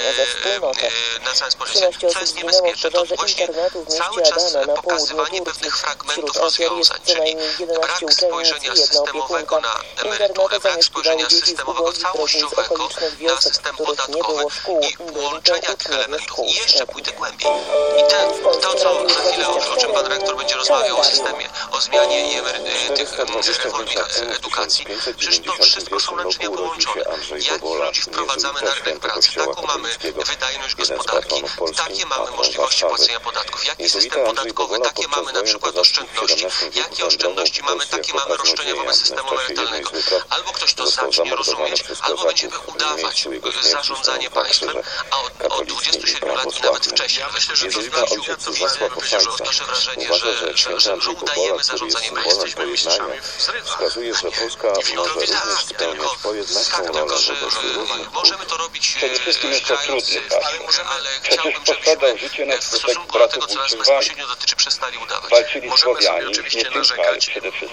na całe społeczeństwo. Co jest niebezpieczne, to właśnie cały czas pokazywanie pewnych fragmentów rozwiązań, czyli brak spojrzenia systemowego na emeryturę, brak spojrzenia systemowego, całościowego na system podatkowy i łączenia tych elementów. I jeszcze pójdę głębiej. I te, to, co za chwilę, o czym pan rektor będzie rozmawiał o systemie, o zmianie i emery, tych, tych reformie edukacji, przecież to wszystko są naczynia połączone. Jakich ludzi wprowadzamy na rynek pracy, taką mamy wydajność gospodarki, takie mamy możliwości płacenia podatków, jaki system podatkowy, takie mamy na przykład oszczędności, jakie oszczędności mamy, takie mamy roszczenia wobec systemu emerytalnego. Albo ktoś to zacznie rozumieć, albo będziemy udawać zarządzanie państwem, a od, od dwudziestu siedmiu lat i nawet wcześniej. Myślę, że to znaczy, to widzę, że odnoszę wrażenie, że, że, że, że udajemy zarządzanie państwem. Jesteśmy mistrzami w zrywach. Wskazuje, że Polska może również spełniać pojednawczą rolę że, że możemy to robić grając, ale, możemy, ale chciałbym, żebyśmy w stosunku do tego, co nas bezpośrednio dotyczy, przestali udawać. Możemy sobie oczywiście narzekać.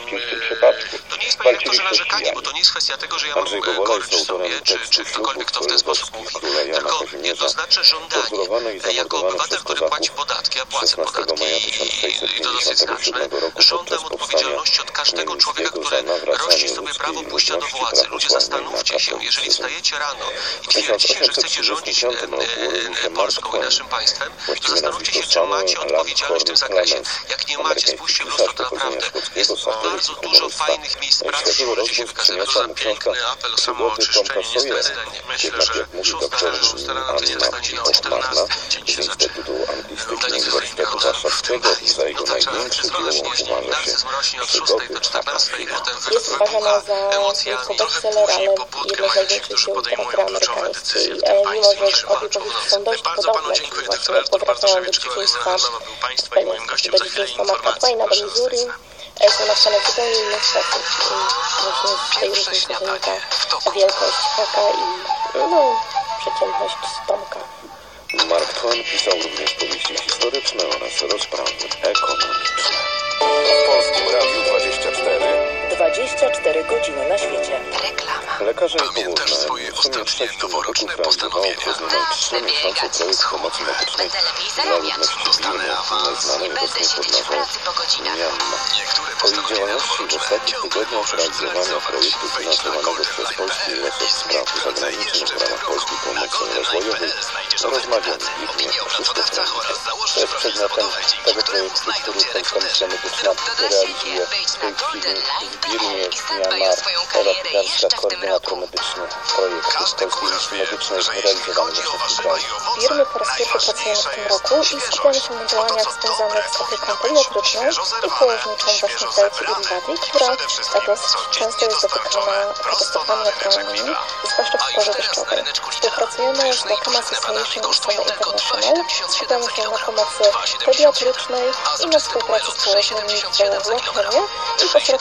To nie jest, panie rektorze, narzekanie, bo to nie jest kwestia tego, że ja mam korczy sobie, czy, czy ktokolwiek kto w ten sposób mówi, tylko jednoznaczne żądanie jako obywatel, który płaci podatki, a płacę podatki i, i to dosyć znaczne, żądam odpowiedzialności od każdego człowieka, który rości sobie prawo pójścia do władzy. Ludzie, zastanówcie się, jeżeli wstajecie rano i twierdzicie, że chcecie rządzić e, e, Polską i naszym państwem, to zastanówcie się, czy macie odpowiedzialność w tym zakresie. Jak nie macie, spójrzcie w lustro, to naprawdę jest bardzo dużo fajnych miejsc pracy, gdzie możecie się wykazywać. To za piękny apel o samooczyszczenie, niezbędnie. Myślę, że szósta rano to jest stanie o czternastej. Dzień się zaczyna. Dla niektórych otacza stronę śnieżnie, narcyzm rośnie od szóstej do czternastej i potem wybucha emocjami. Trochę później pobudkę mają ci, którzy podejmują kluczowe decyzje w tym państwie, niż walczą o nas. Bardzo panu dziękuję. Doktor Artur Bartoszewicz, Koła Narodowa był państwa i moim gościem. Za chwilę informacje. Proszę z Państwa. Są napisane w zupełnie inny sposób. Właśnie z tej różnicy wynika wielkość haka i no, przeciętność Tomka. Mark Twain pisał również powieści historyczne oraz rozprawy ekonomiczne. W Polskim Radiu dwadzieścia cztery. dwadzieścia cztery godziny na świecie. Reklama. Lekarze i Pamiętasz swoje ostatnie noworoczne postanowienia? Zacznę biegać na wschód. Będę lepiej zarabiać. Dostanę awans. Nie będę siedzieć w pracy po godzinach. Niektóre postanowienia noworoczne ciągną realizowania projektu finansowanego przez Polski Resort Spraw Zagranicznych w ramach Polskiej Pomocy Rozwojowej. Rozmawiamy w opinioprawodawcach oraz założę profil zawodowej, dzięki którym znajdą Cię rekruterzy. Rób donation, wejdź na Golden Life kropka p l i zadbaj o swoją karierę jeszcze w tym roku. Firmy po raz pierwszy pracują w tym roku i skupiamy się na działaniach związanych z opieką pediatryczną i położniczą właśnie w Delcie Iribaty, która tak dosyć często jest dotykana katastrofami naturalnymi, zwłaszcza w porze deszczowej. Współpracujemy z Wacom Association i Strony International, skupiamy się na pomocy pediatrycznej i na współpracy z społecznymi w Łachemie i w ośrodkach zdrowia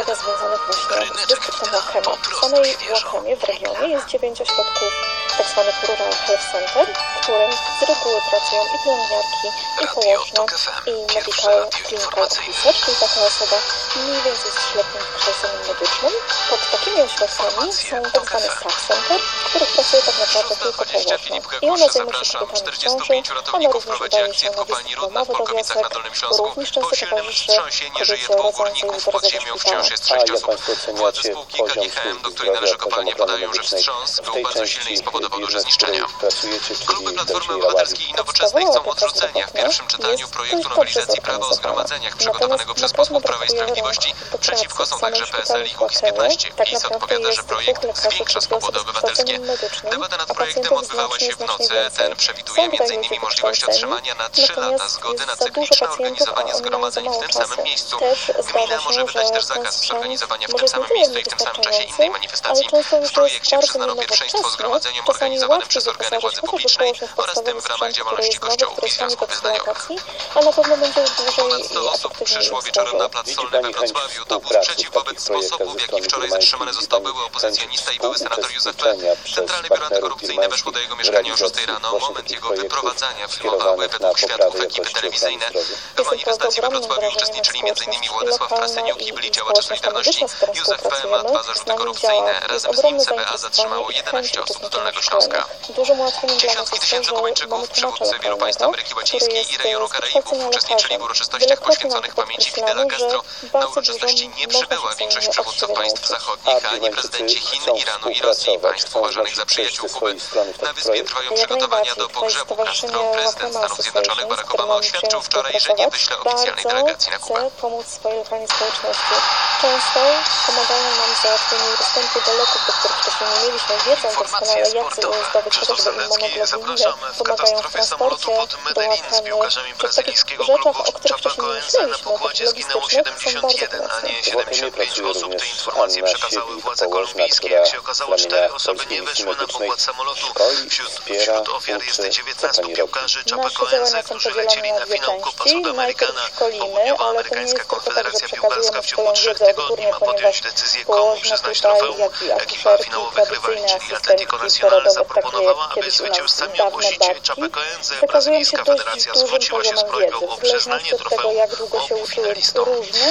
powiada związanych właśnie z dystryktem Łachema. W samej Łachemie w regionie jest dziewięć ośrodków tzw. Rural Health Center, w którym z reguły pracują i pielęgniarki, i położne, i medical clinical officer, czyli taka osoba mniej więcej z średnim wykształceniem medycznym. Pod takimi ośrodkami są tzw. Sub Center, w których pracuje tak naprawdę tylko położne. I ona zajmuje się kobietami w ciąży, ona również udaje się na wizyty domowe do wiosek, również często towarzyszy kobiecie rodzącej w drodze do szpitala. A jak Państwo oceniacie poziom służby zdrowia, poziom ochrony medycznej w tej części firmy, w której pracujecie, czyli Deutsche Obywatelskiej i Nowoczesnej chcą odrzucenia w pierwszym czytaniu projektu nowelizacji prawa o zgromadzeniach przygotowanego przez posłów Prawa i Sprawiedliwości. Przeciwko są także P S L i Kukiz piętnaście. PiS odpowiada, że projekt zwiększa swobody obywatelskie. Debata nad projektem odbywała się w nocy. Ten przewiduje m.in. możliwość otrzymania na trzy lata zgody na cykliczne organizowanie zgromadzeń w tym samym miejscu. Gmina może wydać też zakaz zorganizowania w tym samym miejscu i w tym samym czasie innej manifestacji. W projekcie przyznano pierwszeństwo zgromadzeniom organizowanym przez organy władzy publicznej oraz tym w ramach działalności kościołów i związków wyznaniowych. A na pewno będzie dłużej Ponadto osób przyszło wieczorem na plac Solny we Wrocławiu. To był sprzeciw wobec sposobu, w jaki wczoraj zatrzymany został były opozycjonista i były senator Józef P. Centralne Biuro Antykorupcyjne weszło do jego mieszkania o szóstej rano. Moment jego wyprowadzania filmowały według świadków ekipy telewizyjne. W manifestacji we Wrocławiu uczestniczyli m.in. Władysław Frasyniuk i byli działacze Solidarności. Józef P. ma dwa zarzuty korupcyjne. Razem z nim C B A zatrzymało jedenaście osób z Dolnego Śląska. Dziesiątki tysięcy Kubańczyków, przywódcy wielu państw Ameryki Łacińskiej i rejonu Karaibów uczestniczyli w uroczystościach poświęconych pamięci Fidela Castro. Na uroczystości nie przybyła większość przywódców państw zachodnich, ani prezydenci Chin, Iranu i Rosji, państw uważanych za przyjaciół Kuby. Na wyspie trwają przygotowania do pogrzebu Castro. Prezydent Stanów Zjednoczonych Barack Obama oświadczył wczoraj, że nie wyśle oficjalnej delegacji na Kubę. Chcę pomóc swojej lokalnej społeczności. Często pomagają nam w załatwieniu dostępu do leków, do których wcześniej nie mieliśmy. Wiedzą doskonale, jak zdobyć chociażby immunoglobuliny. Pomagają w transporcie, dołataniu, w takich rzeczach, o których wcześniej nie myśleliśmy, takich logistycznych, są bardzo pomocne. siedemdziesiąt pięć osób te informacje przekazały władze kolumbijskie. Jak się okazało, cztery osoby nie wyszły na pokład samolotu. Wśród, wśród ofiar jest dziewiętnastu piłkarzy Chapecoense, którzy lecieli na finał Copa Sudamericana. Południowoamerykańska Konfederacja Piłkarska w ciągu trzech tygodni ma podjąć decyzję, komu przyznać trofeum. Ekipa finałowych rywali, czyli Atlético Nacional, zaproponowała, aby zwycięzcami ogłosić Chapecoense. Brazylijska Federacja zwróciła się z prośbą o przyznanie trofeum obu finalistom.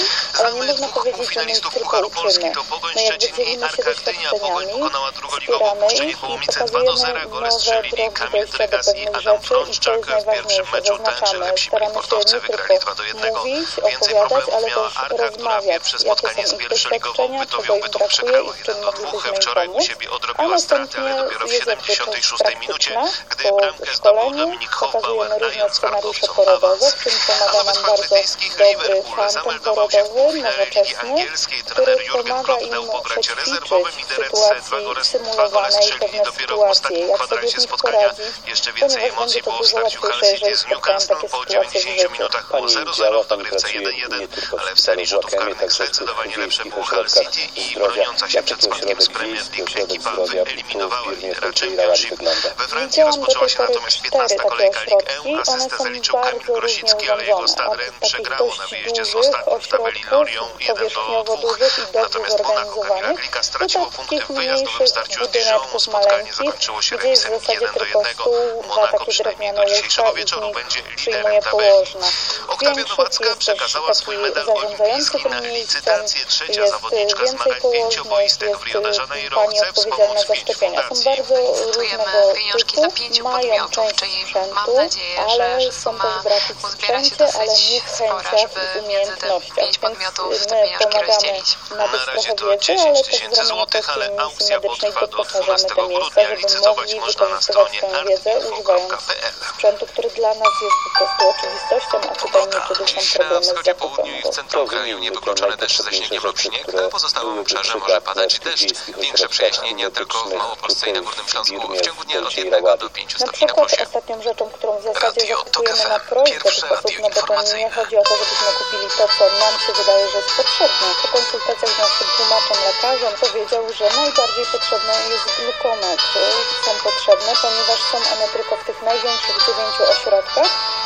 Znamy dwóch finalistów Pucharu Polski to Pogoń Szczecin i Arka Gdynia. Pogoń pokonała drugoligowo Puszczenie Połomice dwa do zera. Gole strzelili Kamil Drygas i Adam Frączczak. W pierwszym meczu tańczy lepsi byli sportowcy, wygrali dwa do jednego. Więcej problemów miała Arka, która pierwsze spotkanie z pierwszoligową Bytowią Bytów przegrała jeden do dwóch. Wczoraj u siebie odrobiła straty, ale dopiero w siedemdziesiątej szóstej minucie, gdy bramkę zdobył Dominik Hofbauer, dając Bartowicom awans. A nowy czwarty brytyjskich Liverpool zameldował się w półfinale Ligi Angielskiej. Trener Jurgen Klopp dał pograć rezerwowym i The Reds dwa gole, dwa gole strzelili dopiero w ostatnim kwadransie spotkania. Jeszcze więcej emocji było w starciu Hull City z Newcastle. Po dziewięćdziesięciu minutach było zero zero w dogrywce jeden jeden, ale w serii rzutów karnych zdecydowanie lepsze było Hull City i broniąca się przed spadkiem z Premier League ekipa wyeliminowała lidera Championship. We Francji rozpoczęła się natomiast piętnasta kolejka Ligue jeden. Asystę zaliczył Kamil Grosicki, ale jego Stade Rennes przegrało na wyjeździe z ostatnim w tabeli Lorient jeden do dwóch. Natomiast Monaco Kamila Glika straciło punkty w wyjazdowym starciu z Dijon. Spotkanie zakończyło się remisem jeden do jednego. Monaco przynajmniej do dzisiejszego wieczoru będzie liderem tabeli. Oktawia Nowacka przekazała swój medal olimpijski na licytację. Trzecia zawodniczka zmagań pięcioboistych w Rio de Janeiro chce wspomóc pięć fundacji. Inwestujemy pieniążki za pięciu podmiotów, czyli mam nadzieję, że, że suma uzbiera się dosyć spora, żeby między te pięć podmiotów te pieniążki rozdzielić. Na razie to dziesięć tysięcy złotych, ale aukcja potrwa do dwunastego grudnia. Licytować można na stronie archivo kropka p l. Sprzętu, który dla nas jest po prostu oczywistością, a tutaj niektórzy są Dziś na problemy z wschodzie, południu i w zakupem. centrum kraju niewykluczone deszcz ze śniegiem lub śnieg. Na pozostałym obszarze może padać deszcz. Większe przejaśnienia tylko w Małopolsce i na Górnym Śląsku. W ciągu dnia od jednego do pięciu Na stopni na przykład plusie. ostatnią rzeczą, którą w zasadzie Radio Tok zakupujemy F na M. prośbę Pierwsze tych osób, radio no bo to nie informacyjne. chodzi o to, żebyśmy kupili to, co nam się wydaje, że jest potrzebne. Po konsultacjach z naszym tłumaczem, lekarzem powiedział, że najbardziej potrzebne jest glukometry. Są potrzebne, ponieważ są one tylko w tych największych dziewięciu ośrodkach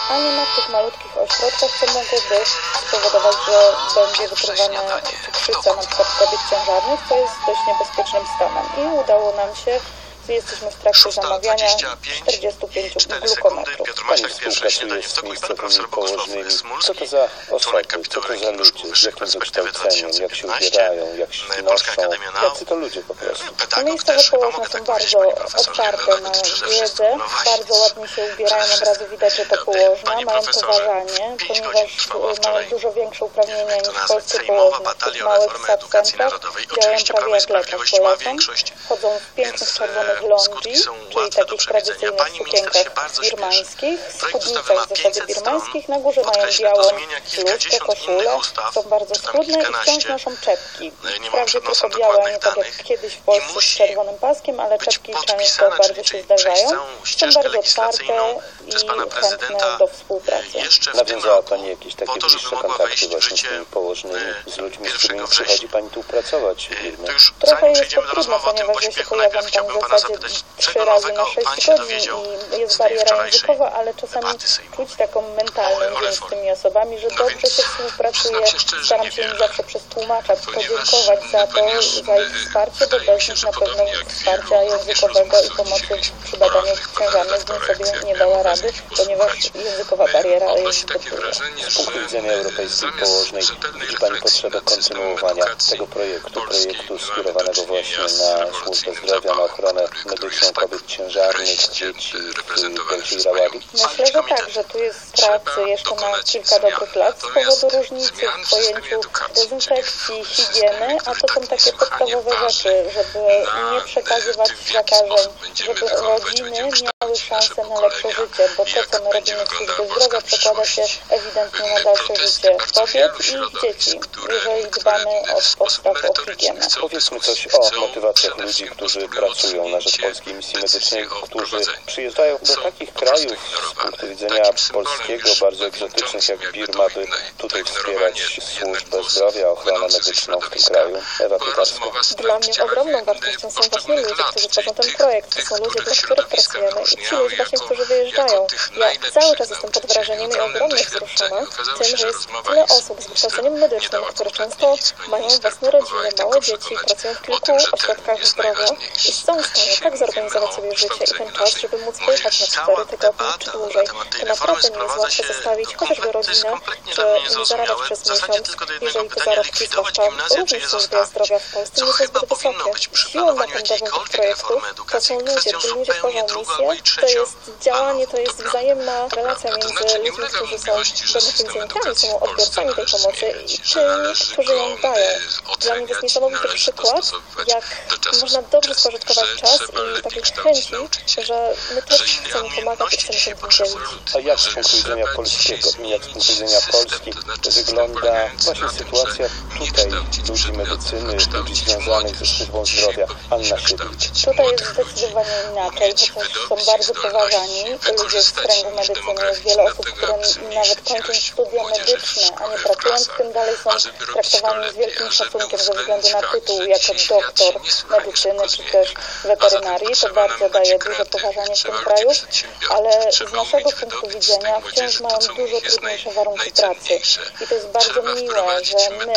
a nie ma w tych malutkich ośrodkach, co mogłoby spowodować, że będzie wykrywana cukrzyca, na przykład kobiet ciężarnych, co jest dość niebezpiecznym stanem. I udało nam się, jesteśmy w trakcie zamawiania czterdziestu pięciu glukometrów. Pani współpracuje z miejscowymi położnymi. Co to za osoby, co to za ludzie, z jakim wykształceniem, jak się ubierają, jak się noszą, jacy to ludzie po prostu? Miejscowe położne są bardzo otwarte na wiedzę, bardzo ładnie się ubierają, od razu widać, że to położna, mają poważanie, ponieważ mają dużo większe uprawnienia niż polskie położne. W tych małych subcentrach działają prawie jak lekarz, polecam. Chodzą w pięknych czerwonych londi, czyli takich tradycyjnych sukienkach birmańskich, spódnicach w zasadzie birmańskich, na górze mają białą bluzkę, koszulę, są bardzo schludne i wciąż noszą czepki. Wprawdzie tylko białe, a nie tak jak kiedyś w Polsce z czerwonym paskiem, ale czepki często bardzo się zdarzają. Są bardzo otwarte i chętne do współpracy. Nawiązała Pani jakieś takie bliższe kontakty właśnie z tymi położnymi, z ludźmi, z którymi przychodzi Pani tu pracować w firmie? Trochę jest to trudno, ponieważ ja się pojawiam tam w zasadzie trzy razy na sześć tygodni i jest bariera językowa, ale czasami czuć taką mentalną więź z tymi osobami, że dobrze się współpracuje. Staram się im zawsze przez tłumacza podziękować za to, za ich wsparcie, bo bez nich na pewno wsparcia językowego i pomocy przy badaniu ciężarnych bym sobie nie dała rady, ponieważ językowa bariera jest zbyt duża. Z punktu widzenia europejskiej położnej widzi Pani potrzebę kontynuowania tego projektu, projektu skierowanego właśnie na służbę zdrowia, na ochronę medyczną kobiet ciężarnych, dzieci w Wielkiej Rawali? Myślę, że tak, że tu jest pracy jeszcze na kilka dobrych lat z powodu różnicy w pojęciu dezynfekcji, higieny, a to są takie podstawowe rzeczy, żeby nie przekazywać zakażeń, żeby rodziny miały szansę na lepsze życie, bo to, co my robimy w służbie zdrowia, przekłada się ewidentnie na dalsze życie kobiet i ich dzieci, jeżeli dbamy o podstaw, o higienę. Powiedzmy coś o motywacjach ludzi, którzy pracują na rzecz Polskiej Misji Medycznej, którzy przyjeżdżają do takich krajów z punktu widzenia polskiego, bardzo egzotycznych jak Birma, by tutaj wspierać służbę zdrowia, ochronę medyczną w tym kraju. Ewa Piekarska. Dla mnie ogromną wartością są właśnie ludzie, którzy tworzą ten projekt. To są ludzie, dla których pracujemy i ci ludzie właśnie, którzy wyjeżdżają. Ja cały czas jestem pod wrażeniem i ogromnie wzruszona tym, że jest tyle osób z wykształceniem medycznym, które często mają własne rodziny, małe dzieci, pracują w kilku ośrodkach zdrowia i są w stanie tak zorganizować sobie życie i ten czas, żeby móc pojechać na cztery tygodnie czy dłużej. To naprawdę nie jest łatwo zostawić chociażby rodzinę, czy zarabiać przez miesiąc, jeżeli te zarobki, zwłaszcza również w służbie zdrowia w Polsce, nie są zbyt wysokie. Siłą napędową tych projektów to są ludzie, ci ludzie tworzą misję, to jest działanie, to jest wzajemna relacja między ludźmi, którzy są beneficjentami, są odbiorcami tej pomocy i tymi, którzy ją dają. Dla mnie to jest niesamowity przykład, jak można dobrze spożytkować czas i takiej chęci, że my też chcemy pomagać i chcemy się tym dzielić. A jak z punktu widzenia polskiego, jak z punktu widzenia Polski wygląda właśnie sytuacja tutaj ludzi medycyny, ludzi związanych ze służbą zdrowia? Anna Siedlik. Tutaj jest zdecydowanie inaczej, chociaż są bardzo poważani ludzie z kręgu medycyny. Jest wiele osób, które nawet kończąc studia medyczne, a nie pracując w tym dalej są traktowani z wielkim szacunkiem ze względu na tytuł jako doktor medycyny czy też weterynarii. To bardzo daje duże poważanie w tym kraju, ale z naszego punktu widzenia wciąż mają dużo trudniejsze warunki pracy. I to jest bardzo miłe, że my,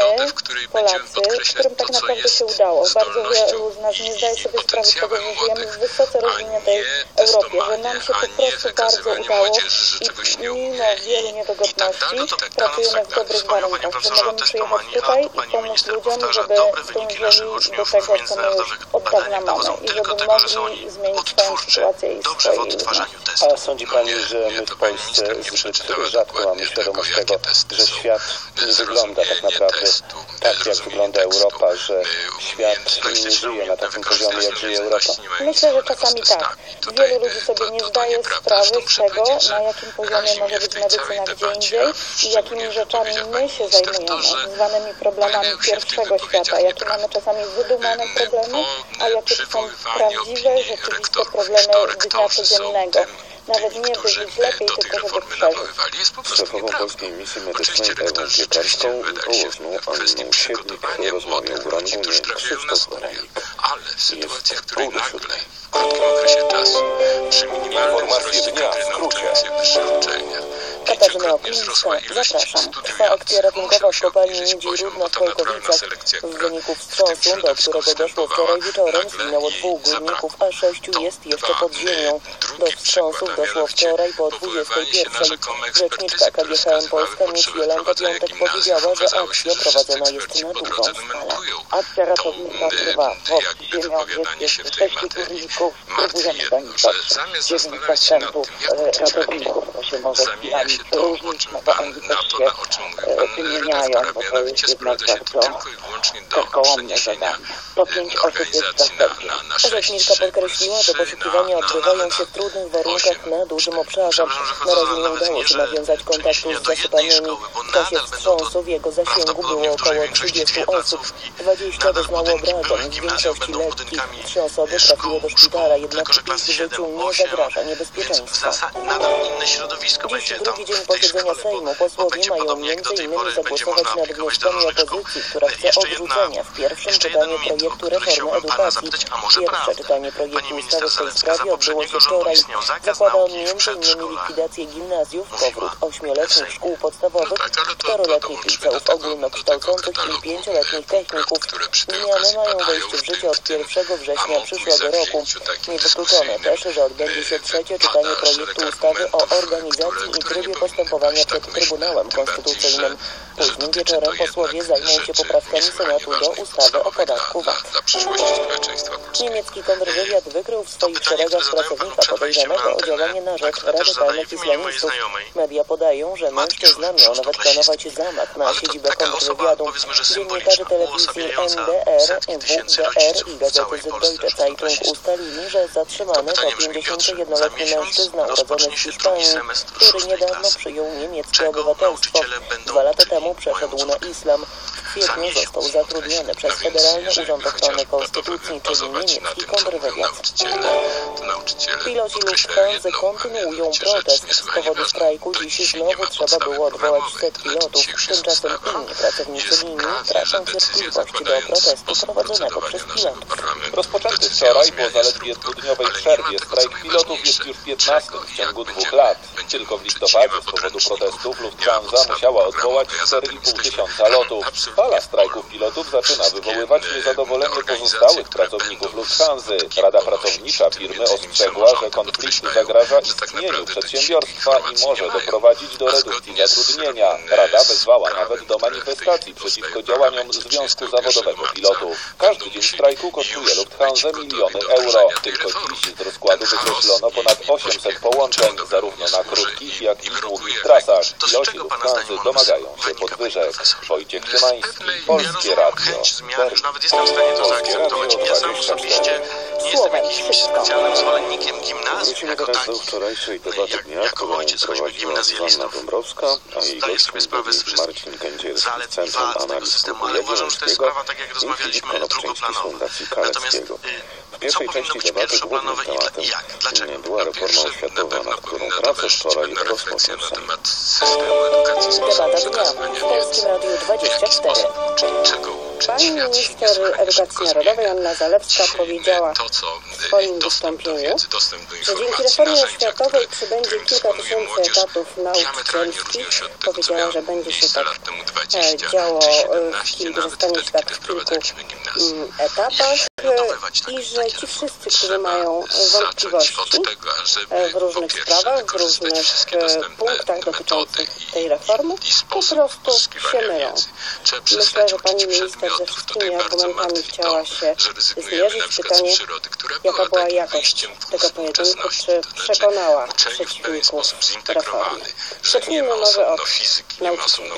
Polacy, którym tak naprawdę się udało, bardzo wielu z nas nie zdaje sobie sprawy z tego, że żyjemy w wysoce rozwiniętej Europie, że nam się po prostu bardzo udało i mimo wielu niedogodności pracujemy w dobrych warunkach, że możemy przyjechać tutaj i pomóc ludziom, żeby dążyli do tego, co my już od dawna mamy i żeby mogli zmienić swoją sytuację i swoje ludzi. A sądzi Pani, że my w Polsce zbyt rzadko mamy świadomość tego, że świat nie wygląda tak naprawdę tak, jak wygląda Europa, że świat nie żyje na takim poziomie, jak żyje Europa? Myślę, że czasami tak. Wielu ludzi sobie nie zdaje sprawy z tego, na jakim poziomie może być medycyna gdzie indziej i jakimi rzeczami my się zajmujemy, zwanymi problemami pierwszego świata, jakie mamy czasami wydumane problemy, a jakie to są prawdziwe, rzeczywiste problemy dnia codziennego. Nawet nie by żyć lepiej, tylko żeby przeżyć. Z szefową Polskiej Misji Medycznej Ewą Piekarską i położną Anną Siedlik rozmawiał w Rangunie Krzysztof Baranik. Jest pół do siódmej. W krótkim okresie czasu, przy minimalnym wzroście kadry nauczającej w wyższych uczelniach, Katarzyna Oklińska, zapraszam. Trwa akcja ratunkowa w kopalni Miedzi Rudna w Polkowicach. W wyniku wstrząsu, do którego doszło wczoraj wieczorem, zginęło dwóch górników, a sześciu jest jeszcze pod ziemią. Do wstrząsów doszło wczoraj po dwudziestej pierwszej. Rzeczniczka K G H M Polska Miedź Jolanta Piątek powiedziała, że akcja prowadzona jest na dużą skalę. Akcja ratownicza trwa. W ziemiowie jest sześciu górników. Próbujemy zaniechać dziewięć zastępów ratowników. To się może chwilami różnić, no bo oni też się wymieniają, bo to jest jednak bardzo karkołomne zadanie. Po pięć osób jest zastępnych. Rzeczniczka podkreśliła, że poszukiwania odbywają się w trudnych warunkach na dużym obszarze. Na razie nie udało się nawiązać kontaktu z zasypanymi. W czasie wstrząsu w jego zasięgu było około trzydziestu osób. dwadzieścia doznało obrażeń, w większości lekkich. Trzy osoby trafiły do szpitala, jednak ich życiu nie zagraża niebezpieczeństwo. Dziś drugi dzień posiedzenia Sejmu. Posłowie mają między innymi zagłosować nad wnioskami opozycji, która chce odrzucenia w pierwszym czytaniu projektu reformy edukacji. Pierwsze czytanie projektu ustawy w tej sprawie odbyło się wczoraj. Zakłada on między innymi likwidację gimnazjów, powrót ośmioletnich szkół podstawowych, czteroletnich liceów ogólnokształcących i pięcioletnich techników. Zmiany mają wejść w życie od pierwszego września przyszłego roku. Niewykluczone też, że odbędzie się trzecie czytanie projektu ustawy o organizacji i trybie postępowania przed Trybunałem Konstytucyjnym. Późnym wieczorem posłowie zajmą się poprawkami Senatu do ustawy o podatku V A T. Niemiecki kontrwywiad wykrył w swoich szeregach pracownika podejrzanego o działanie na rzecz radykalnych islamistów. Media podają, że mężczyzna miał nawet planować zamach na siedzibę kontrwywiadu. Dziennikarze telewizji N D R, W D R i gazety Süddeutsche Zeitung ustalili, że zatrzymany to pięćdziesięciojednoletni mężczyzna urodzony w Hiszpanii, który niedawno przyjął niemieckie obywatelstwo. Dwa lata temu przeszedł na islam. W kwietniu został zatrudniony przez Federalny Urząd Ochrony Konstytucji, czyli niemiecki kontrwywiad. Piloci Lufthansa kontynuują protest. Z powodu strajku dziś znowu trzeba było odwołać setki lotów. Tymczasem inni pracownicy linii tracą cierpliwość do protestu prowadzonego przez pilotów. Rozpoczęty wczoraj po zaledwie dwudniowej przerwie strajk pilotów jest już piętnasty w ciągu dwóch lat. Tylko w listopadzie z powodu protestów Lufthansa musiała odwołać cztery i pół tysiąca lotów. Fala strajków pilotów zaczyna wywoływać niezadowolenie pozostałych pracowników Lufthansy. Rada pracownicza firmy ostrzegła, że konflikt zagraża istnieniu przedsiębiorstwa i może doprowadzić do redukcji zatrudnienia. Rada wezwała nawet do manifestacji przeciwko działaniom Związku Zawodowego Pilotów. Każdy dzień strajku kosztuje Lufthansę miliony euro. Tylko dziś z rozkładu wykreślono ponad osiemset połączeń, zarówno na krótkich, jak i długich trasach. Piloci Lufthansy domagają się podwyżek. Wojciech Szymański, Polskie Radio. Nawet jestem w stanie to zaakceptować. Ja sam osobiście nie jestem jakimś specjalnym zwolennikiem gimnazjum jako takich. wczorajszej debaty dnia, którą prowadziła Zuzanna Dąbrowska, a jej gościem był Marcin Kędzierski z Centrum Analiz Ruchu Jagiellońskiego i Filip Konopczyński z Fundacji Kaleckiego. W pierwszej części debaty głównym tematem była reforma oświatowa, nad którą pracę wczoraj rozpoczął Sejm. Debata dnia w Polskim Radiu dwadzieścia cztery. Pani minister edukacji narodowej Anna Zalewska powiedziała w swoim wystąpieniu, że dzięki reformie oświatowej przybędzie kilka tysięcy etatów nauczycielskich. Powiedziała, że będzie się tak działo, że zostanie się tak w kilku etapach i że ci wszyscy, którzy mają wątpliwości w różnych sprawach, w różnych punktach dotyczących tej reformy, po prostu się mylą. Myślę, że pani minister ze wszystkimi argumentami chciała się zmierzyć. Pytanie, jaka była jakość tego pojedynku, czy przekonała przeciwników reformy. Zacznijmy może od nauczycieli.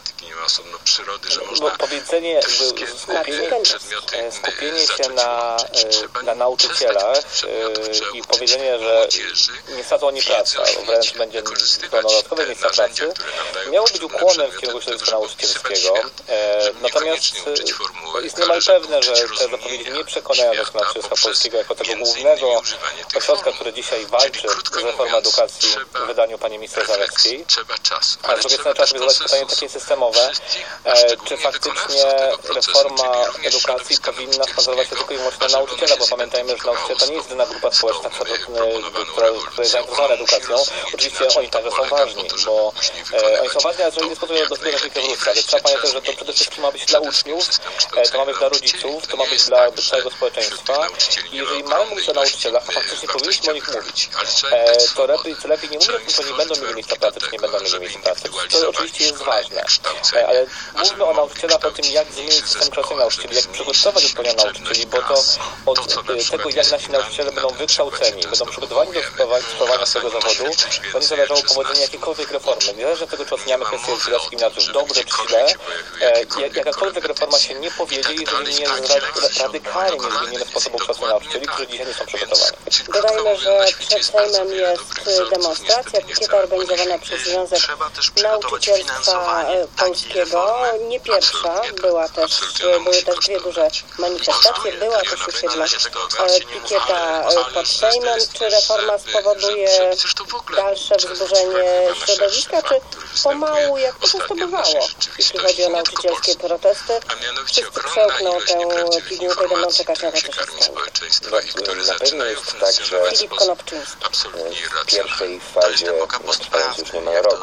Bo powiedzenie, skupienie, skupienie się na, na nauczycielach i powiedzenie, że nie sadzą oni pracy, albo wręcz będzie to dodatkowe miejsca pracy, miało być ukłonem w kierunku środowiska nauczycielskiego. Natomiast jest niemal pewne, że te zapowiedzi nie przekonają Związku Nauczycielstwa Polskiego jako tego głównego ośrodka, który dzisiaj walczy z reformą edukacji w wydaniu pani minister Zalewskiej. A z drugiej strony trzeba sobie zadać pytanie takie systemowe, czy faktycznie reforma edukacji powinna sponsorować się tylko i wyłącznie na nauczyciela, bo pamiętajmy, że nauczyciel to nie jest jedyna grupa społeczna, która jest zainteresowana edukacją. Oczywiście oni także są ważni, bo e, oni są ważni, ale nie sposób do rozwój ewolucji, ale trzeba pamiętać, że to przede wszystkim ma być dla uczniów, e, to ma być dla rodziców, to ma być dla całego społeczeństwa i jeżeli mamy mówić o nauczycielach, a faktycznie powinniśmy o nich mówić, e, to lepiej, co lepiej nie mówić o tym, że nie będą mieli miejsca pracy, czy nie będą mieli miejsca pracy. To oczywiście jest ważne, e, ale mówmy o nauczycielach, o tym, jak zmienić system kształcenia nauczycieli, jak przygotować odpowiednio nauczycieli, bo to od e, tego, jak nasi nauczyciele będą wykształceni, będą przygotowani do sprawowania swojego zawodu, będzie zależało powodzenie jakiejkolwiek reformy. Niezależnie od tego, czy oceniamy kwestię dyskryminacji dobrze czy źle, e, jakakolwiek reforma się nie powiedzie, jeżeli nie jest radykalnie nie zmienimy sposobu kształcenia nauczycieli, którzy dzisiaj nie są przygotowani. Dodajmy, że przed Sejmem jest demonstracja, pikieta organizowana przez Związek Nauczycielstwa Polskiego. Nie pierwsza, była też, były też dwie duże manifestacje, była też już jedna pikieta pod Sejmem. Czy reforma spowoduje dalsze wzburzenie środowiska, czy pomału, jak to często bywało, jeśli chodzi o nauczycielskie protesty, wszyscy przełkną tę pigułkę i będą czekać na to, co się stanie. Na pewno jest tak, że Filip Konopczyński. w pierwszej fazie, trwając już niemal rok,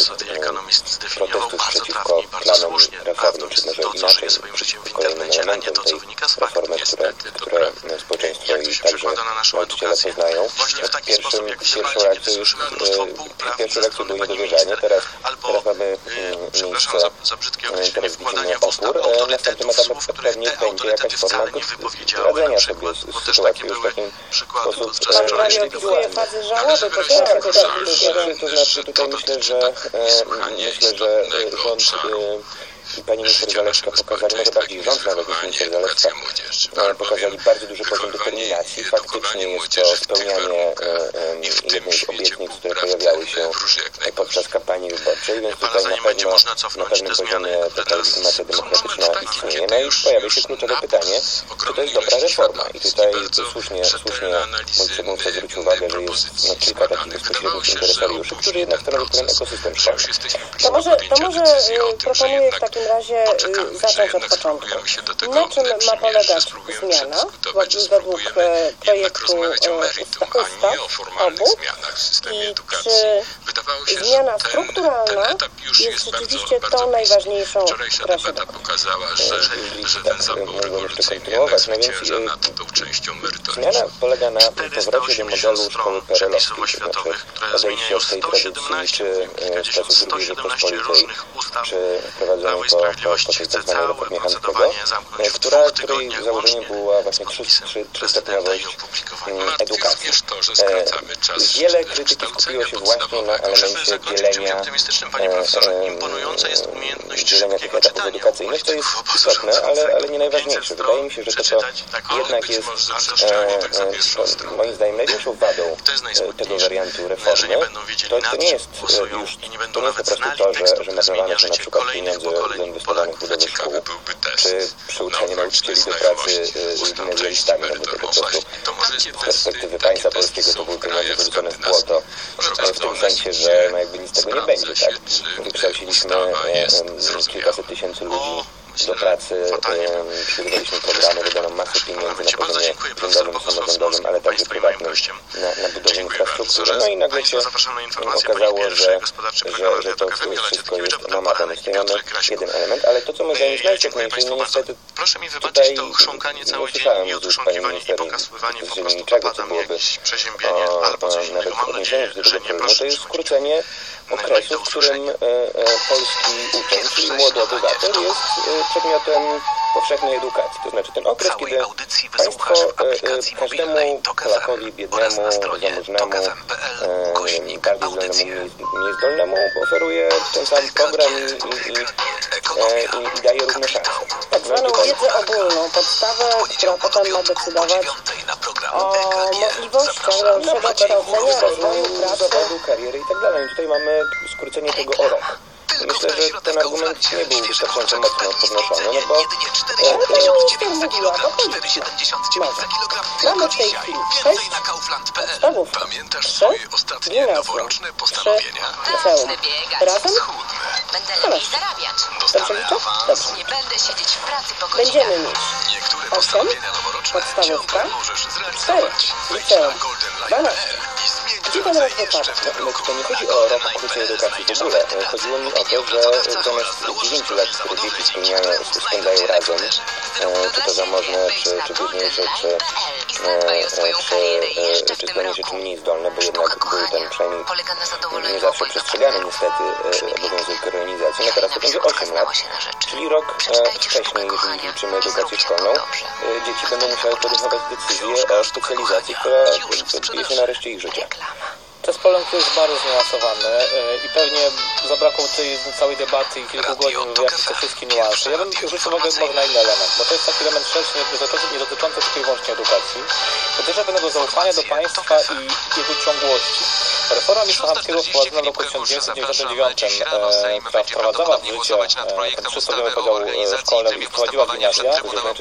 protestów przeciwko planom reformy, czy może inaczej, kolejnym elementem tej reformy, które, które społeczeństwo i także nauczyciele poznają, pierwszym, pierwszą reakcją już pierwszą reakcją było niedowierzanie, teraz, teraz mamy miejsce, teraz widzimy opór, następnym etapem pewnie będzie jakaś forma radzenia sobie z sytuacją już w takim sposób indywidualny. Fazy żałoby, to to znaczy tutaj myślę, że myślę, że rząd i pani minister Zalewska pokazali, może bardziej rząd nawet niż minister Zalewska, pokazali bardzo duży poziom determinacji. Faktycznie jest to spełnianie jednej z obietnic, które pojawiały się podczas kampanii wyborczej, więc tutaj na pewno na pewnym poziomie taka legitymacja demokratyczna istnieje. No i pojawia się kluczowe pytanie, czy to jest dobra reforma. I tutaj słusznie, słusznie mój przedmówca zwrócił uwagę, że jest no, kilka takich bezpośrednich interesariuszy, którzy jednak stanowią pewien ekosystem szkolny. To może, to może proponuję w takim razie zacząć od początku. Na czym ma polegać zmiana według projektu ustaw obu i czy zmiana strukturalna jest rzeczywiście tą najważniejszą, która się pokazała, że, że ten mogą jeszcze kontynuować. No więc zmiana polega na powrocie do modelu szkoły perelowskiej, to znaczy odejście od tej tradycji czy czasów drugiej Rzeczypospolitej, czy wprowadzenie po, po, po tej tak zwanej reformie Handkego, która, której założeniem była właśnie trzystopniowość edukacji. Wiele krytyki skupiło się właśnie na elemencie dzielenia, dzielenia tych etapów edukacyjnych. To jest istotne, ale, ale nie najważniejsze. Wydaje mi się, że to, co jednak jest e, moim zdaniem największą wadą tego wariantu reformy, to, to nie jest już to nie jest po prostu to, że, że marnowane są na przykład pieniądze zainwestowane w budowę szkół, czy przyuczenie nauczycieli do pracy z gimnazjalistami, no bo to po prostu z perspektywy państwa polskiego to były pieniądze wyrzucone w błoto, w tym sensie, że no jakby nic z tego nie będzie, tak? Wykształciliśmy kilkaset tysięcy ludzi do pracy, przygotowaliśmy programy, wydano masę pieniędzy na poziomie rządowym, samorządowym, ale także prywatnym na, na budowę infrastruktury. No i nagle się okazało, że, że, że to wszystko jest namacane. Tutaj mamy jeden element, ale to, co moim zdaniem jest najistotniejsze, no niestety tutaj nie słyszałem z ust pani minister z niczego, co byłoby o, o, nawet odniesienie do tego problemu, to jest skrócenie okresu, w którym e, e, polski uczeń, czyli młody obywatel, jest e, przedmiotem powszechnej edukacji. To znaczy ten okres, kiedy państwo e, każdemu Polakowi biednemu, zamożnemu, e, bardziej zdolnemu, mniej zdolnemu oferuje ten sam program i, i, i, e, i daje równe szanse. Tak zwaną wiedzę ogólną, podstawę, która potem ma decydować o możliwościach dalszego kształcenia, rozwoju pracy, kariery i tak dalej. Tutaj mamy skrócenie tego o rok. Myślę, że ten argument nie był wystarczająco mocno podnoszony, no bo ale pani minister mówiła, bo Może. Mamy w tej chwili sześć podstawówek, trzy gimnazjum, trzy liceum. Razem? Będę lepiej zarabiać. Dobrze liczę? Dobrze. Nie będę siedzieć w pracy po Będziemy mieć osiem, podstawówka, cztery, liceum, dwanaście. Gdzie ten rok wypadł? No, to nie chodzi o rok krócej edukacji w ogóle. Chodziło mi o to, że zamiast dziewięciu lat, które dzieci spełniają, spędzają razem, czy to zamożne, czy, czy biedniejsze, czy, czy, czy zdolniejsze, czy mniej zdolne, bo jednak był ten przynajmniej nie zawsze przestrzegany niestety obowiązek rejonizacji. No teraz to będzie osiem lat, czyli rok wcześniej, jeżeli liczymy edukację szkolną, dzieci będą musiały podejmować decyzję o specjalizacji, która jest nareszcie ich życie. Test Poland jest bardzo zniuansowany i pewnie zabrakło tej całej debaty i kilku godzin wyjaśnić te wszystkie niuanse. Ja bym zwrócił uwagę może na inny element, bo to jest taki element szerszy, nie dotyczący tylko i wyłącznie edukacji. Dotyczy pewnego zaufania do państwa i jego ciągłości. Reforma miasta chamskiego wprowadzona w roku tysiąc dziewięćset dziewięćdziesiątym dziewiątym, która wprowadzała w życie ten przystępiowy podział szkolny i wprowadziła gimnazja,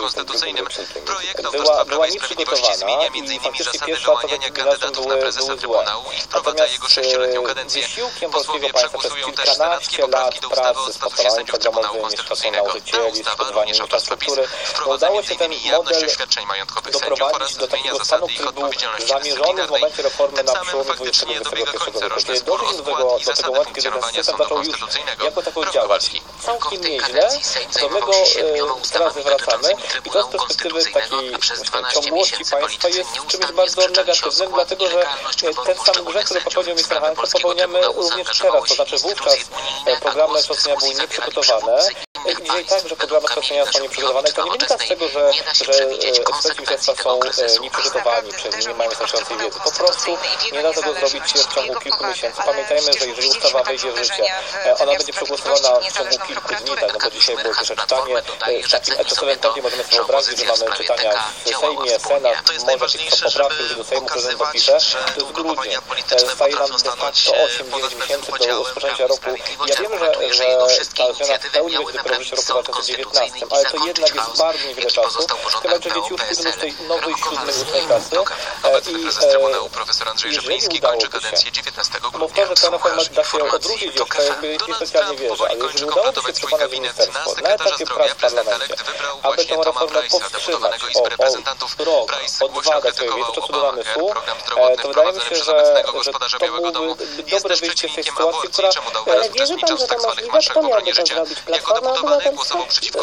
była, była nieprzygotowana i faktycznie pierwsze lata w gimnazjum były, były złe. Natomiast wysiłkiem polskiego państwa przez kilkanaście lat pracy z podstawami programowymi, z pracą nauczycieli, z budowaniem infrastruktury, udało się ten model doprowadzić do takiego stanu, który był zamierzony w momencie reformy na przełomie dwudziestego i dwudziestego pierwszego wieku. Kiedy doszliśmy do tego, do tego momentu, kiedy ten system zaczął już jako tako działać całkiem nieźle, do tego e, teraz wracamy i to z perspektywy takiej ciągłości państwa jest czymś bardzo negatywnym, dlatego że ten sam grzech, który popełnił minister Hanko, popełniamy również teraz, to znaczy wówczas programy kształcenia były nieprzygotowane. Dzisiaj tak, że programy kształcenia są nieprzygotowane i to nie wynika z tego, że, że eksperci ministerstwa są nieprzygotowani, czy nie mają wystarczającej wiedzy. Po prostu nie da tego zrobić w ciągu kilku miesięcy. Pamiętajmy, że jeżeli ustawa wejdzie w życie, ona będzie przegłosowana w ciągu kilku dni, tak, no bo dzisiaj było pierwsze czytanie. W takim czasowym tempie możemy sobie wyobrazić, że mamy czytania w Sejmie, Senat, może jakieś poprawki do Sejmu, prezydent dopisze. To jest grudzień. Staje nam de facto osiem dziewięć miesięcy do rozpoczęcia roku. Ja wiem, że, że ta zmiana w pełni będzie dopiero w życiu roku dwa tysiące dziewiętnastym, ale to jednak jest bardzo niewiele czasu. Chyba, że dzieci już pójdą do tej nowej siódmej, ósmej klasy i jeżeli udałoby się, bo w to, że ta reforma da się odwrócić jeszcze, jakby nie specjalnie wierzę, ale jeżeli udałoby się przekonać ministerstwo na etapie prac w parlamencie, aby tę reformę powstrzymać o, o rok, o dwa, tak powiem, jest to co do namysłu, to wydaje mi się, że, że to byłoby dobre wyjście z tej sytuacji, która... Ale wierzy pan, że to możliwe? Kto miałby to zrobić? Platforma Obywatelska?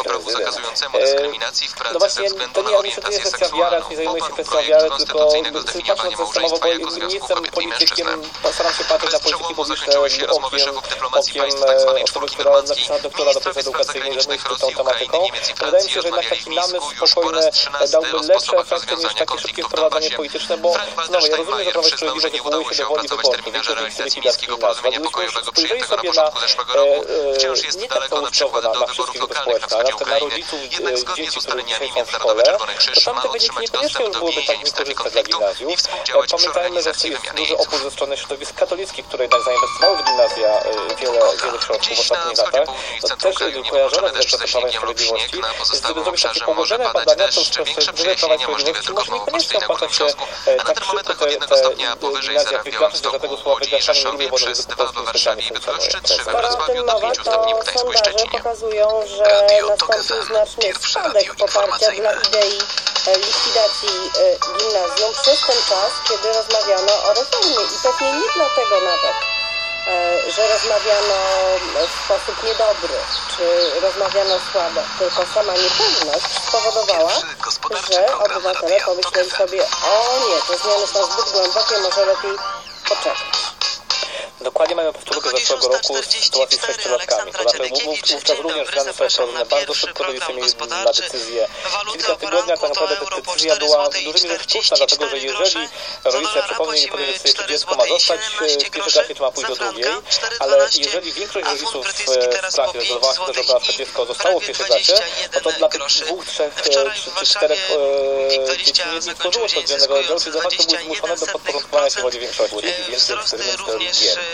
No właśnie, to nie, nie jest kwestia wiary, nie zajmuję się kwestią wiary, tylko patrzę na systemowo, bo nie jestem politykiem, staram się patrzeć na polityki publiczne okiem, okiem osoby, która napisała doktora do pracy edukacyjnej, zajmuje się tą tematyką. Wydaje mi się, że jednak taki namysł spokojny dałby lepsze efekty niż takie szybkie wprowadzanie polityczne, bo znowu, ja rozumiem, że Prawo i Sprawiedliwość odwołuje się do woli wyborców, większość likwidacji gimnazjum. Gdybyśmy spojrzeli sobie na, e, nie tak całościowo na, na wszystkie grupy społeczne, ale na przykład na rodziców e, dzieci, które dzisiaj są w szkole, to tamte wyniki niekoniecznie już byłyby tak niekorzystne dla gimnazjów. Pamiętajmy, że jest duży opór ze strony środowisk katolickich, które jednak zainwestowały w gimnazja wiele, wiele środków w ostatnich latach. To też kojarzone zresztą z Prawem i Sprawiedliwości. Więc gdyby zrobić takie położone badania, to z perspektywy Prawa i Sprawiedliwości może niekoniecznie opłaca się tak szybko te, te gimnazja wygaszać, że tego słowa wygaszanie nie lubię, bo to po prostu specjalnie funkcjonuje. Skoro o tym mowa, to sondaże pokazują, że nastąpił znaczny spadek poparcia dla idei likwidacji gimnazjum przez ten czas, kiedy rozmawiano o reformie. I pewnie nie dlatego nawet, że rozmawiano w sposób niedobry, czy rozmawiano słabo, tylko sama niepewność spowodowała, że obywatele pomyśleli sobie, o nie, te zmiany są zbyt głębokie, może lepiej poczekać. Dokładnie mamy powtórkę zeszłego roku w sytuacji z sześciolatkami. To znaczy wówczas również zmiany są wprowadzone bardzo szybko, rodzice mieli na decyzję kilka tygodni, a tak naprawdę ta decyzja była w dużej mierze sztuczna, dlatego że jeżeli rodzice przypomnij nie powiem, że jeszcze dziecko ma zostać w pierwszej klasie, czy ma pójść do drugiej, ale jeżeli większość rodziców w klasie zdecydowała się, żeby na przykład dziecko zostało w pierwszej klasie, no to dla tych dwóch, trzech czy czterech dzieci nie stworzyło to oddzielnego oddziału, czyli de facto były zmuszone do podporządkowania się woli większości, więc eksperyment jest.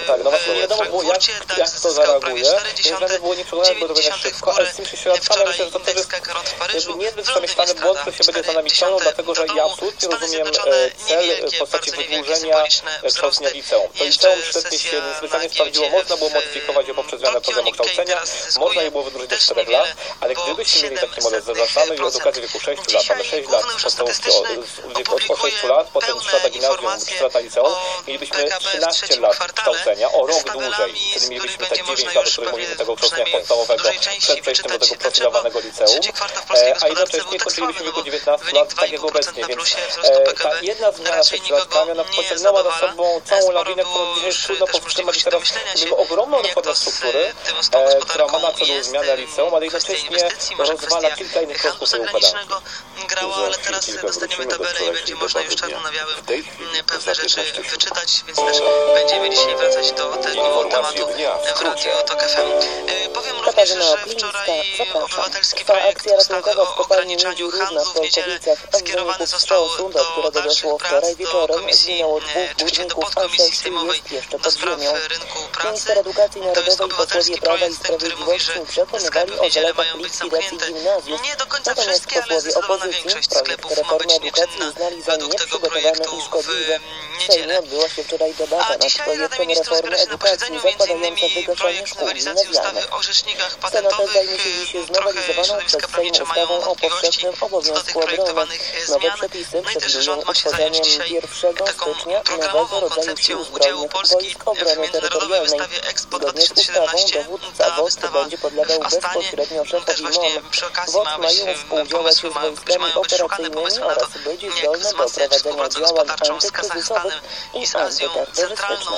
Tak, no właśnie nie wiadomo było, jak, jak to zareaguje, więc nawet było nieprzekonane, bo to będzie szybko, ale z tym prześladkami myślę, że to też jest jakby niezbyt przemyślany błąd, który się będzie za nami ciągnął, dlatego że ja absolutnie rozumiem cel w postaci wydłużenia kształcenia liceum. To liceum świetnie się niespecjalnie sprawdziło, można było modyfikować je poprzez zmianę programu kształcenia, można je było wydłużyć do czterech lat, ale gdybyśmy mieli taki model, zapraszamy w edukacji w wieku sześciu lat, mamy sześć lat podstawówki od sześciu lat, potem trzy lata gimnazjum, trzy lata liceum, mielibyśmy trzynaście lat kształcenia, o rok dłużej, wtedy mielibyśmy te dziewięć lat, o których mówimy, tego kształcenia podstawowego przed przejściem do tego profilowanego liceum, a jednocześnie skończylibyśmy w wieku dziewiętnastu lat, tak jak obecnie, więc ta jedna zmiana przed trzylatkami, ona pociągnęła za sobą całą lawinę, którą dzisiaj jest trudno powstrzymać i teraz mamy ogromną reformę struktury, która ma na celu zmianę liceum, ale jednocześnie rozwala kilka innych kroków tej układanki. Grało, ale teraz dostaniemy tabelę i będzie można już czarno na białym pewne rzeczy wyczytać, więc też będziemy dzisiaj wracać do tego tematu w Radio Tok F M. Powiem również, że wczoraj obywatelski projekt ustawy o ograniczaniu handlu w niedzielę skierowany został do dalszych prac do Komisji, oczywiście do podkomisji sejmowej do spraw rynku pracy. To jest obywatelski projekt, ten, który mówi, że sklepy w niedzielę mają być zamknięte. Nie do końca wszystkie, ale zdecydowana większość sklepów ma być nieczynna według tego projektu w niedzielę. A dzisiaj Rada Ministrów zbiera się na posiedzeniu m.in. projekt nowelizacji ustawy o rzecznikach patentowych. Trochę środowiska prawnicze mają wątpliwości co do tych projektowanych zmian. No i też rząd ma się zająć dzisiaj taką programową koncepcją udziału Polski w międzynarodowej wystawie Expo dwa tysiące siedemnaście. Ta wystawa w Astanie też właśnie przy okazji ma być pomysły, ma być, mają być szukane pomysły na to, jak wzmacniać współpracę gospodarczą z Kazachstanem i z Azją Centralną.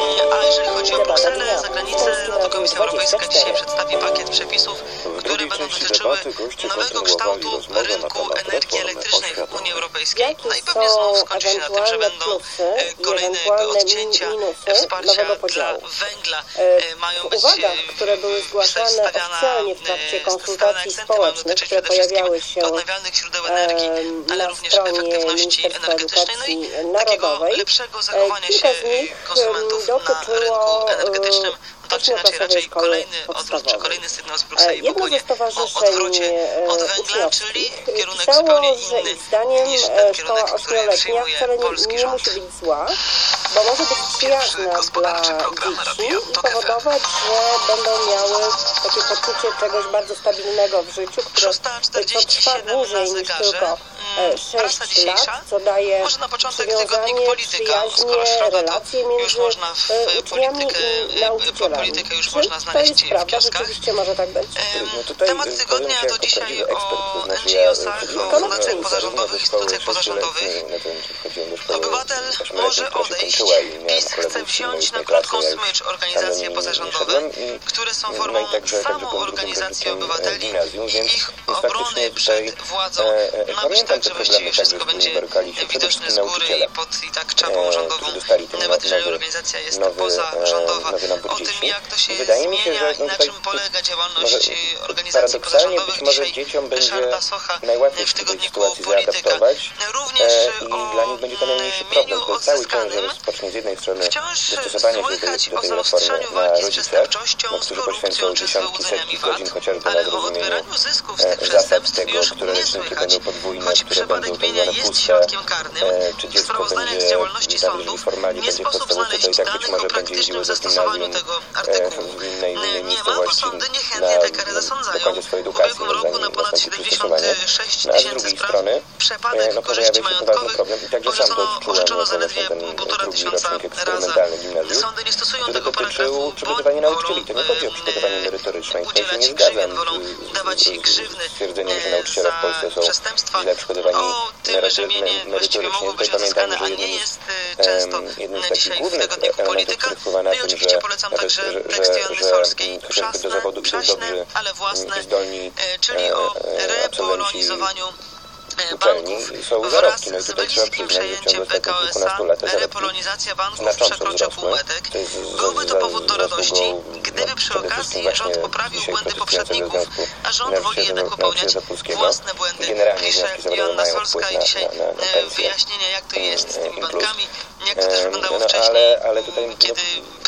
A jeżeli chodzi o Brukselę, za granicę, no to Komisja Europejska dzisiaj przedstawi pakiet przepisów, które będą dotyczyły nowego kształtu rynku energii elektrycznej w Unii Europejskiej. No i pewnie znowu skończy się na tym, że będą kolejne odcięcia wsparcia dla węgla. Mają być które były zgłaszane oficjalnie w trakcie konsultacji społecznych, które pojawiały się odnawialnych źródeł energii, ale również efektywności energetycznej, no i takiego lepszego zachowania się konsumentów na rynku energetycznym. Tak czy inaczej, raczej kolejny odwrót, czy kolejny sygnał z Brukseli w ogóle o odwrocie od węgla, czyli kierunek zupełnie inny niż ten kierunek, który przyjmuje polski rząd. Nie musi być zła, bo może być przyjazna dla dzieci i powodować, że będą miały takie poczucie czegoś bardzo stabilnego w życiu, które trwa dłużej niż tylko sześć lat, co daje przywiązanie, przyjaźnie, relacje między uczniami i nauczycielami. Politykę już można znaleźć w kioskach. Może tak być. Temat tygodnia to dzisiaj o N G O sach, o fundacjach pozarządowych, instytucjach pozarządowych. Obywatel może odejść. PiS chce wziąć na krótką smycz organizacje pozarządowe, które są formą samoorganizacji obywateli i ich obrony przed władzą. Ma być tak, że właściwie wszystko będzie widoczne z góry i pod i tak czapą rządową, nawet jeżeli organizacja jest pozarządowa. O tym, jak to się zmienia i na czym polega działalność organizacji pozarządowych, dzisiaj Ryszarda Socha w tygodniku Polityka. Również o mieniu odzyskanym wciąż słychać o zaostrzaniu walki z przestępczością, z korupcją czy z wyłudzeniami V A T, ale o odbieraniu zysków z tych przestępstw już nie słychać. Choć przepadek mienia jest środkiem karnym, w sprawozdaniach z działalności sądów nie sposób znaleźć danych o praktycznym zastosowaniu tego artykułu. Nie ma, bo sądy niechętnie tę karę zasądzają. W ubiegłym roku na ponad siedemdziesiąt sześć tysięcy spraw przepadek korzyści majątkowych orzeczono zaledwie półtora tysiąca razy. Sądy nie stosują tego paragrafu, bo wolą udzielać grzywien, wolą dawać grzywny za przestępstwa. O tym, że mienie właściwie mogło być odzyskane, a nie jest często dzisiaj w tygodniku Polityka. No i oczywiście polecam także tekst Joanny Solskiej, przaśne, przaśne, ale własne, czyli o repolonizowaniu banków wraz z belickim przejęciem P K O S A. Repolonizacja banków przekroczy półmetek. Byłby to powód do radości, gdyby przy okazji rząd poprawił błędy poprzedników, a rząd woli jednak popełniać własne błędy. Pisze Joanna Solska i dzisiaj wyjaśnienie, jak to jest z tymi bankami, jak to też wyglądało wcześniej, kiedy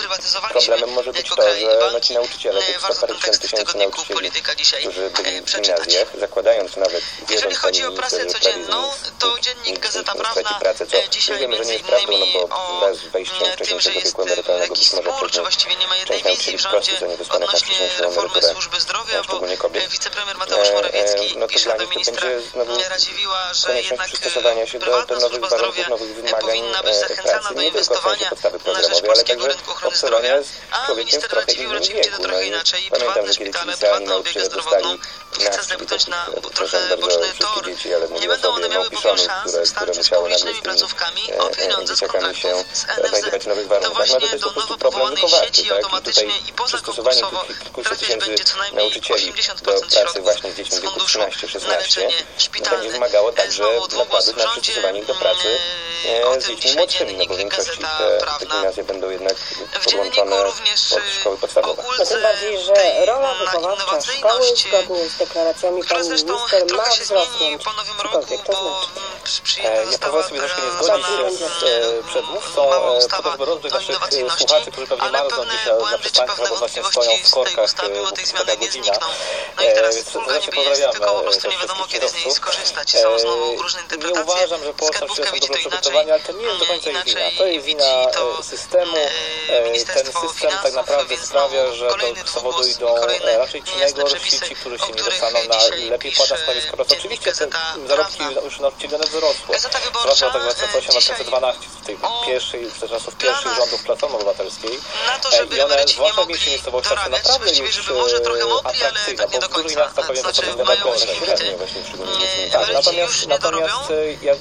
Problemem może być to, że no, ci nauczyciele, tych sto parę tysięcy nauczycieli, którzy byli w gimnazjach, zakładając nawet jeżeli chodzi o prasę codzienną, to dziennik Gazeta Prawna dzisiaj wiemy, że nie jest prawdą, no bo wraz z wejściem wcześniejszego wieku emerytalnego być może czy właściwie nie ma jednej wizji w rządzie odnośnie reformy służby zdrowia, bo wicepremier Mateusz Morawiecki pisze do ministra Radziwiłła, że jednak prywatna służba zdrowia powinna być zachęcana do inwestowania na rzecz polskiego rynku ochrony zdrowia, a minister Radziwiłł raczej idzie to trochę inaczej. Prywatne szpitale, prywatną opiekę zdrowotną chce zepchnąć na trochę boczny tor. Nie będą one miały bowiem szans wystarczyć z publicznymi placówkami o pieniądze z kontraktu z N F Z. To właśnie do nowo powołanej sieci automatycznie i pozakonkursowo trafiać będzie co najmniej osiemdziesiąt procent środków z funduszu na leczenie szpitalne. Znowu dwóch w rządzie, o tym dzisiaj dziennik Gazeta Prawna. W dzienniku również o tym bardziej, że rola wychowawcza szkoły zgodnie z deklaracjami pani minister ma wzrosnąć. Cokolwiek to znaczy. Ja pozwolę sobie troszkę nie zgodzić się z e, przedmówcą, po to, żeby rozgrzeć naszych słuchaczy, którzy pewnie marzą dzisiaj na przystankach, albo właśnie stoją w korkach taka godzina. E, więc serdecznie pozdrawiamy tylko po prostu nie wiadomo kiedy z niej skorzystać. Są znowu różne interpretacje. Nie uważam, że Polska widzi to inaczej, ale to nie jest do końca jej wina. To jest wina systemu. Ten system tak naprawdę sprawia, że do zawodu idą raczej ci najgorsi, ci, którzy się nie dostaną na lepiej płatne stanowiska pracy. Oczywiście te zarobki już nauczycieli one wzrosły. Zwłaszcza w latach dwa tysiące ósmym dwa tysiące dwunastym, w tej pierwszej, w czasów pierwszych rządów Platformy Obywatelskiej. I one, zwłaszcza w mniejszych miejscowościach, są naprawdę już atrakcyjne, bo w dużych miastach pewnie to są średnie właśnie, szczególnie. Natomiast, natomiast ja